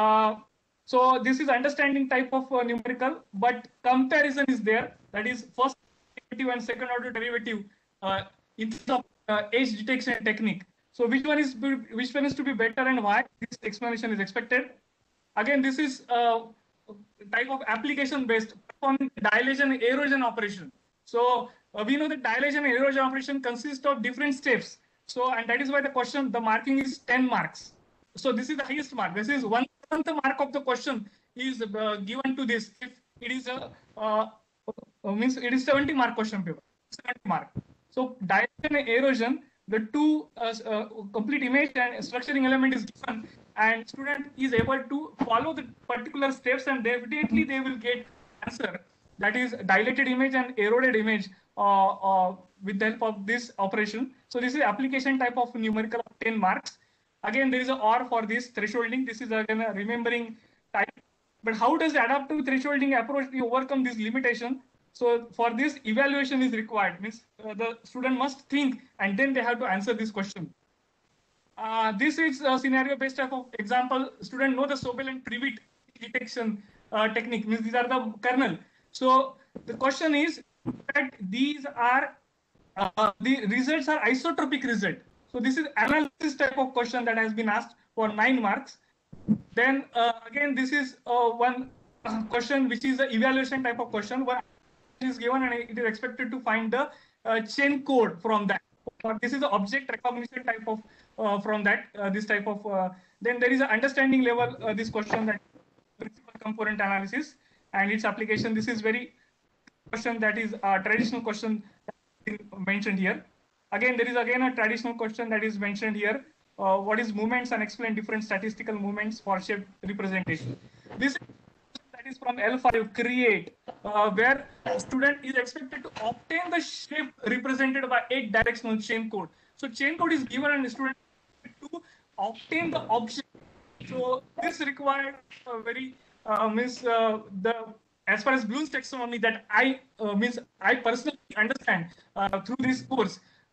So this is understanding type of numerical, but comparison is there. That is first derivative and second order derivative in the age detection technique. So which one is to be better and why? This explanation is expected. Again, this is type of application based on dilation and erosion operation. So we know that dilation and erosion operation consist of different steps. So, and that is why the question, the marking is 10 marks. So this is the highest mark. This is 1/10 mark of the question is given to this. If it is a means it is 70 mark question paper, 70 mark. So dilation and erosion, the two complete image and structuring element is given, and student is able to follow the particular steps, and definitely they will get answer. That is dilated image and eroded image with the help of this operation. So this is application type of numerical of 10 marks. Again, there is an OR for this thresholding. This is again a remembering type. But how does the adaptive thresholding approach to overcome this limitation? So for this, evaluation is required. Means the student must think, and then they have to answer this question. This is a scenario-based type of example. Student know the Sobel and Privet detection technique. Means these are the kernel. So the question is that these are the results are isotropic result. So this is analysis type of question that has been asked for 9 marks. Then again, this is one question which is the evaluation type of question. One is given and it is expected to find the chain code from that. This is the object recognition type of from that this type of. Then there is an understanding level this question that principal component analysis and its application. This is very question that is a traditional question mentioned here. Again, there is again a traditional question that is mentioned here. What is movements and explain different statistical movements for shape representation. This that is from L5 create, where a student is expected to obtain the shape represented by 8 directional chain code. So chain code is given and the student to obtain the object. So this required very means as far as Bloom's taxonomy that I personally understand through this course.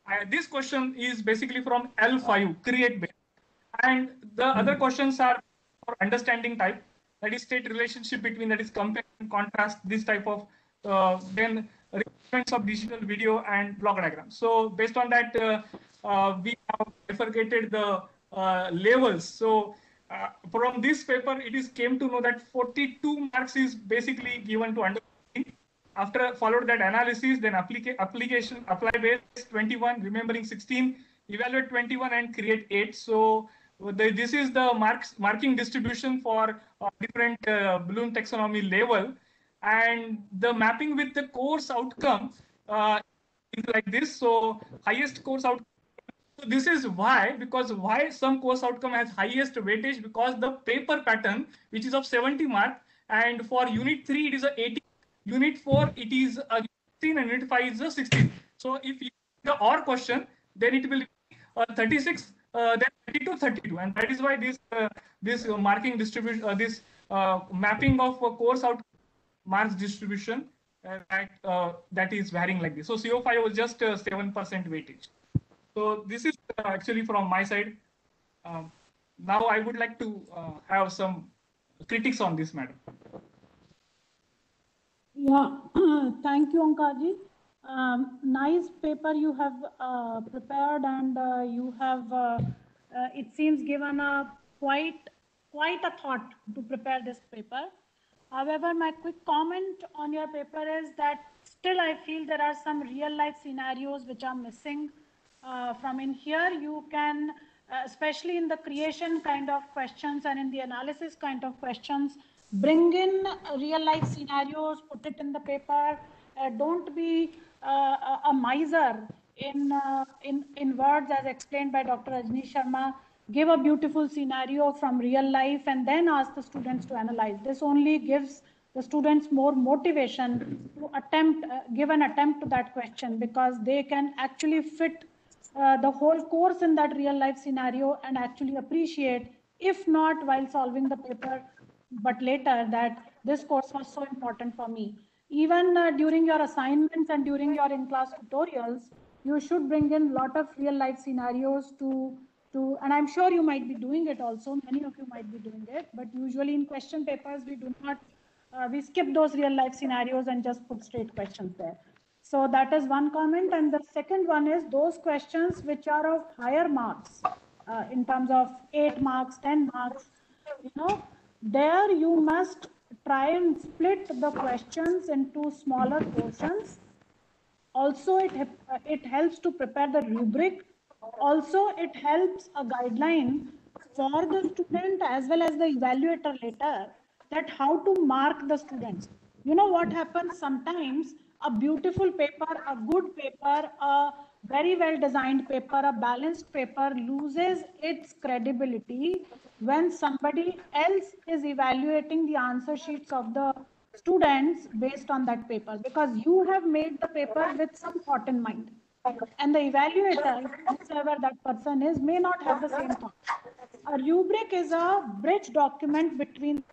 This question is basically from L5, create based. And the other questions are for understanding type, that is state relationship between, that is compare and contrast, this type of, then requirements of digital video and block diagram. So based on that, we have bifurcated the levels. So from this paper, it is came to know that 42 marks is basically given to understanding. After followed that analysis, then application, apply based 21, remembering 16, evaluate 21 and create 8. So this is the marking distribution for different Bloom taxonomy level. And the mapping with the course outcome is like this. So highest course outcome. So this is why, because why some course outcome has highest weightage, because the paper pattern, which is of 70 mark, and for unit 3, it is a 80. Unit 4, it is a 16, and unit 5 is a 16. So if you the OR question, then it will be 36, then 32, 32, and that is why this marking distribution, this mapping of course out marks distribution that is varying like this. So CO5 was just 7% weightage. So this is actually from my side. Now I would like to have some critics on this matter. Yeah, thank you, Omkarji. Nice paper you have prepared, and you have, it seems, given a quite a thought to prepare this paper. However, my quick comment on your paper is that still I feel there are some real life scenarios which are missing from in here. You can, especially in the creation kind of questions and in the analysis kind of questions, bring in real life scenarios, put it in the paper. Don't be a miser in words, as explained by Dr. Rajni Sharma. Give a beautiful scenario from real life and then ask the students to analyze. This only gives the students more motivation to attempt, give an attempt to that question, because they can actually fit the whole course in that real life scenario and actually appreciate, if not while solving the paper, but later, that this course was so important for me. Even during your assignments and during your in-class tutorials, you should bring in a lot of real life scenarios to, and I'm sure you might be doing it also, many of you might be doing it, but usually in question papers, we do not, we skip those real life scenarios and just put straight questions there. So that is one comment. And the second one is those questions which are of higher marks in terms of 8 marks, 10 marks, you know, there you must try and split the questions into smaller portions. Also, it helps to prepare the rubric. Also, it helps a guideline for the student as well as the evaluator later, that how to mark the students. You know what happens sometimes, a beautiful paper, a good paper, a very well designed paper, a balanced paper loses its credibility when somebody else is evaluating the answer sheets of the students based on that paper, because you have made the paper with some thought in mind, and the evaluator, whoever that person is, may not have the same thought. A rubric is a bridge document between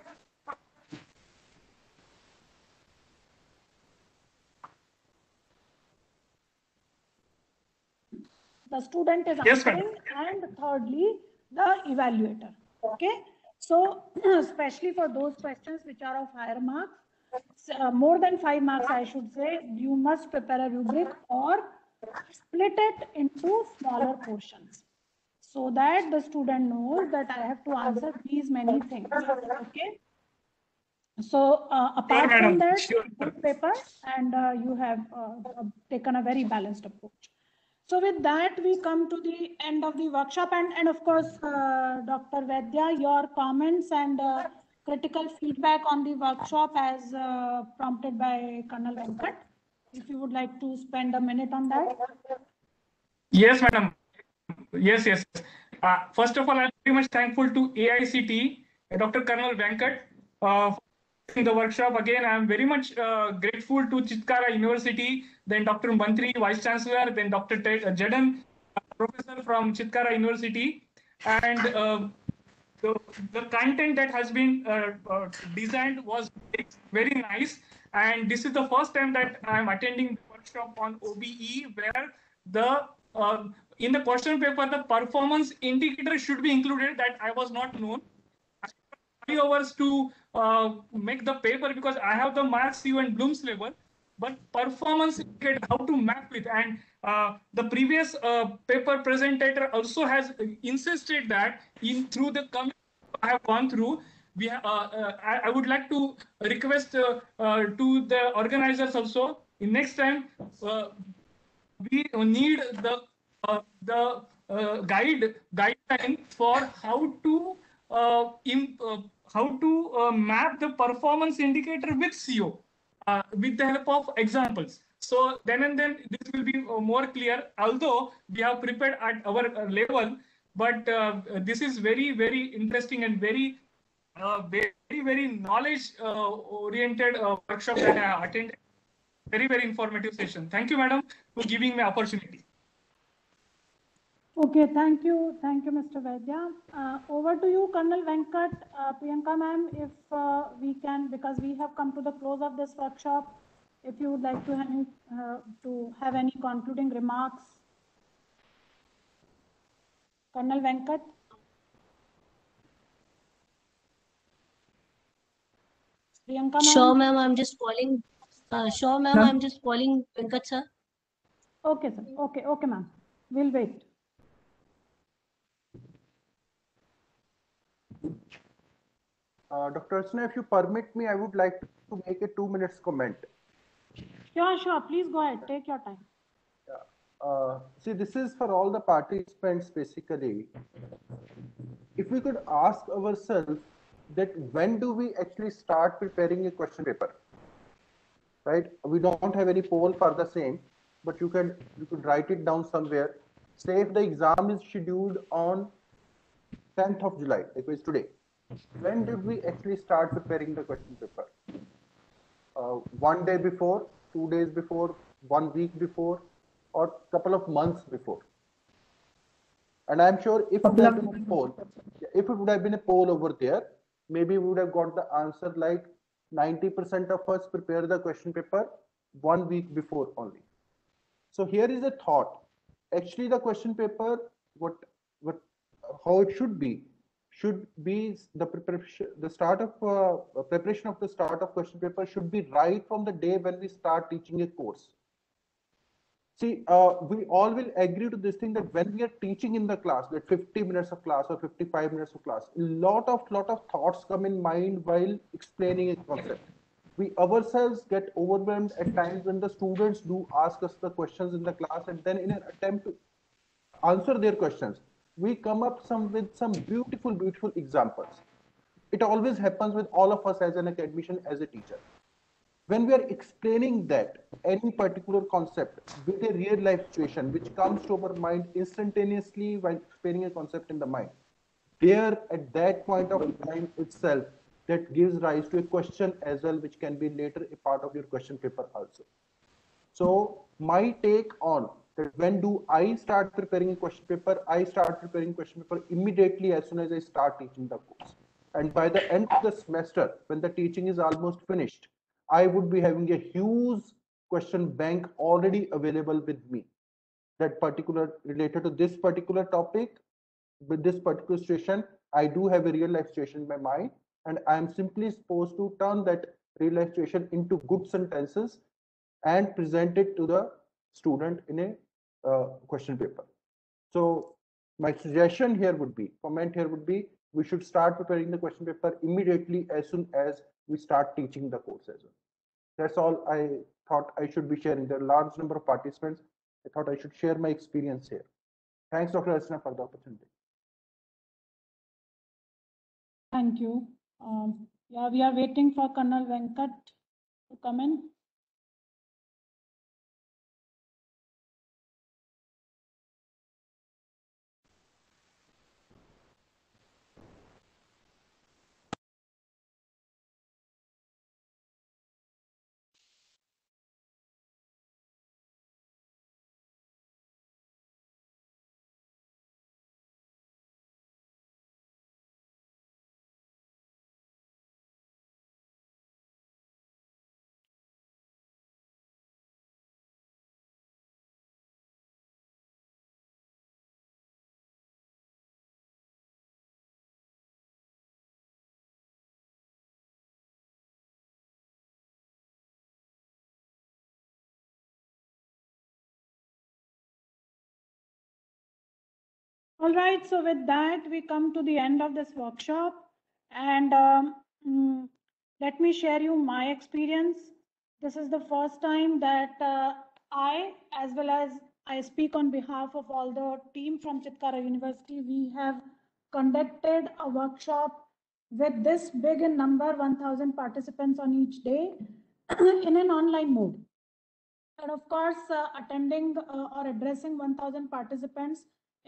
the student is answering, and thirdly, the evaluator. Okay, so especially for those questions which are of higher marks, more than 5 marks, I should say, you must prepare a rubric or split it into smaller portions, so that the student knows that I have to answer these many things. Okay. So apart from that, good paper, and you have taken a very balanced approach. So with that, we come to the end of the workshop, and of course, Dr. Vaidya, your comments and critical feedback on the workshop as prompted by Colonel Venkat. If you would like to spend a minute on that. Yes, madam. Yes. First of all, I'm very much thankful to AICTE, Dr. Colonel Venkat, in the workshop. Again, I'm very much grateful to Chitkara University, then Dr. Mantri, Vice Chancellor, then Dr. Jadan, Professor from Chitkara University. And the content that has been designed was very nice. And this is the first time that I'm attending the workshop on OBE, where the in the question paper, the performance indicator should be included. That I was not known. 5 hours to make the paper because I have the Maths U and Bloom's level, but performance indicator, how to map it. And the previous paper presenter also has insisted that in through the community I have gone through, I would like to request to the organizers also in next time we need the guideline for how to map the performance indicator with CO with the help of examples. So then and then this will be more clear. Although we have prepared at our level, but this is very interesting and very knowledge oriented workshop that I attended. Very informative session. Thank you, madam, for giving me opportunity. Okay, thank you, Mr. Vaidya. Over to you, Colonel Venkat. Priyanka ma'am, if we can, because we have come to the close of this workshop, if you would like to have any concluding remarks. Colonel Venkat. Priyanka ma'am. Sure, ma'am. I'm just calling. Sure, ma'am. I'm just calling Venkat sir. Okay, sir. Okay, ma'am. We'll wait. Dr. Archana, if you permit me, I would like to make a 2 minutes comment. Sure. Please go ahead. Take your time. See, this is for all the participants basically. If we could ask ourselves that when do we actually start preparing a question paper, right? We don't have any poll for the same, but you could write it down somewhere. Say if the exam is scheduled on 10th of July, like it is today, when did we actually start preparing the question paper? 1 day before, 2 days before, 1 week before, or couple of months before? And I'm sure if it had been a poll, if it would have been a poll over there, maybe we would have got the answer like 90% of us prepare the question paper 1 week before only. So here is a thought. Actually, the question paper, how it should be the preparation, the start of preparation of the start of question paper should be right from the day when we start teaching a course. See, we all will agree to this thing that when we are teaching in the class, that 50 minutes of class or 55 minutes of class, a lot of thoughts come in mind while explaining a concept. We ourselves get overwhelmed at times when the students do ask us the questions in the class, and then in an attempt to answer their questions, we come up with some beautiful examples. It always happens with all of us as an academician, as a teacher. When we are explaining that any particular concept with a real life situation which comes to our mind instantaneously while explaining a concept in the mind, there at that point of time itself, that gives rise to a question as well, which can be later a part of your question paper also. So my take on that, when do I start preparing a question paper? I start preparing question paper immediately as soon as I start teaching the course. And by the end of the semester, when the teaching is almost finished, I would be having a huge question bank already available with me, that particular related to this particular topic, with this particular situation. I do have a real life situation in my mind, and I am simply supposed to turn that real life situation into good sentences and present it to the student in a question paper. So my suggestion here would be, we should start preparing the question paper immediately as soon as we start teaching the course as well. That's all I thought I should be sharing. There are a large number of participants. I thought I should share my experience here. Thanks, Dr. Archana, for the opportunity. Thank you. Yeah, we are waiting for Colonel Venkat to come in. All right, so with that, we come to the end of this workshop, and let me share you my experience. This is the first time that I, as well as I speak on behalf of all the team from Chitkara University, we have conducted a workshop with this big in number, 1,000 participants on each day in an online mode. And of course, attending or addressing 1,000 participants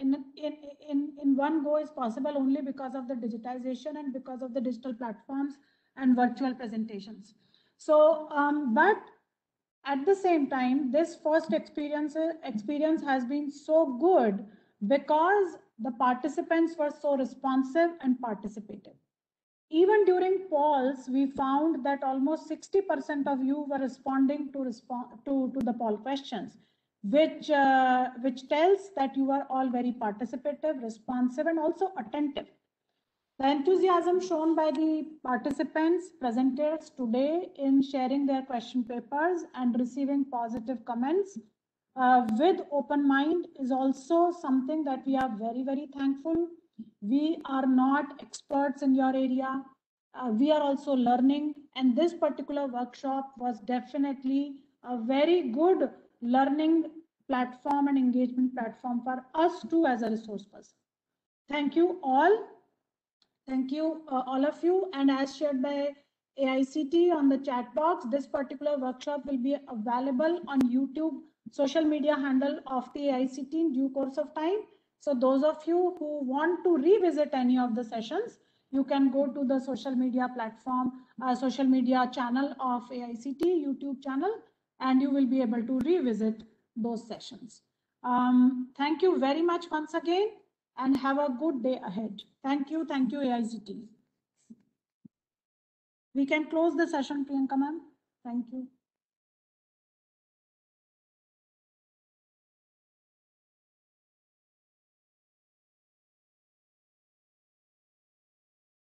in one go is possible only because of the digitization and because of the digital platforms and virtual presentations. So, but at the same time, this first experience has been so good because the participants were so responsive and participative. Even during polls, we found that almost 60% of you were responding to the poll questions, which tells that you are all very participative, responsive, and also attentive. The enthusiasm shown by the participants, presenters today in sharing their question papers and receiving positive comments with open mind is also something that we are very, very thankful. We are not experts in your area. We are also learning, and this particular workshop was definitely a very good learning platform and engagement platform for us too as a resource person. Thank you all. Thank you, all of you. And as shared by AICT on the chat box, this particular workshop will be available on YouTube social media handle of the AICT in due course of time. So those of you who want to revisit any of the sessions, you can go to the social media platform, social media channel of AICT YouTube channel, and you will be able to revisit those sessions. Thank you very much once again, and have a good day ahead. Thank you, AICT. We can close the session, Priyanka ma'am. Thank you.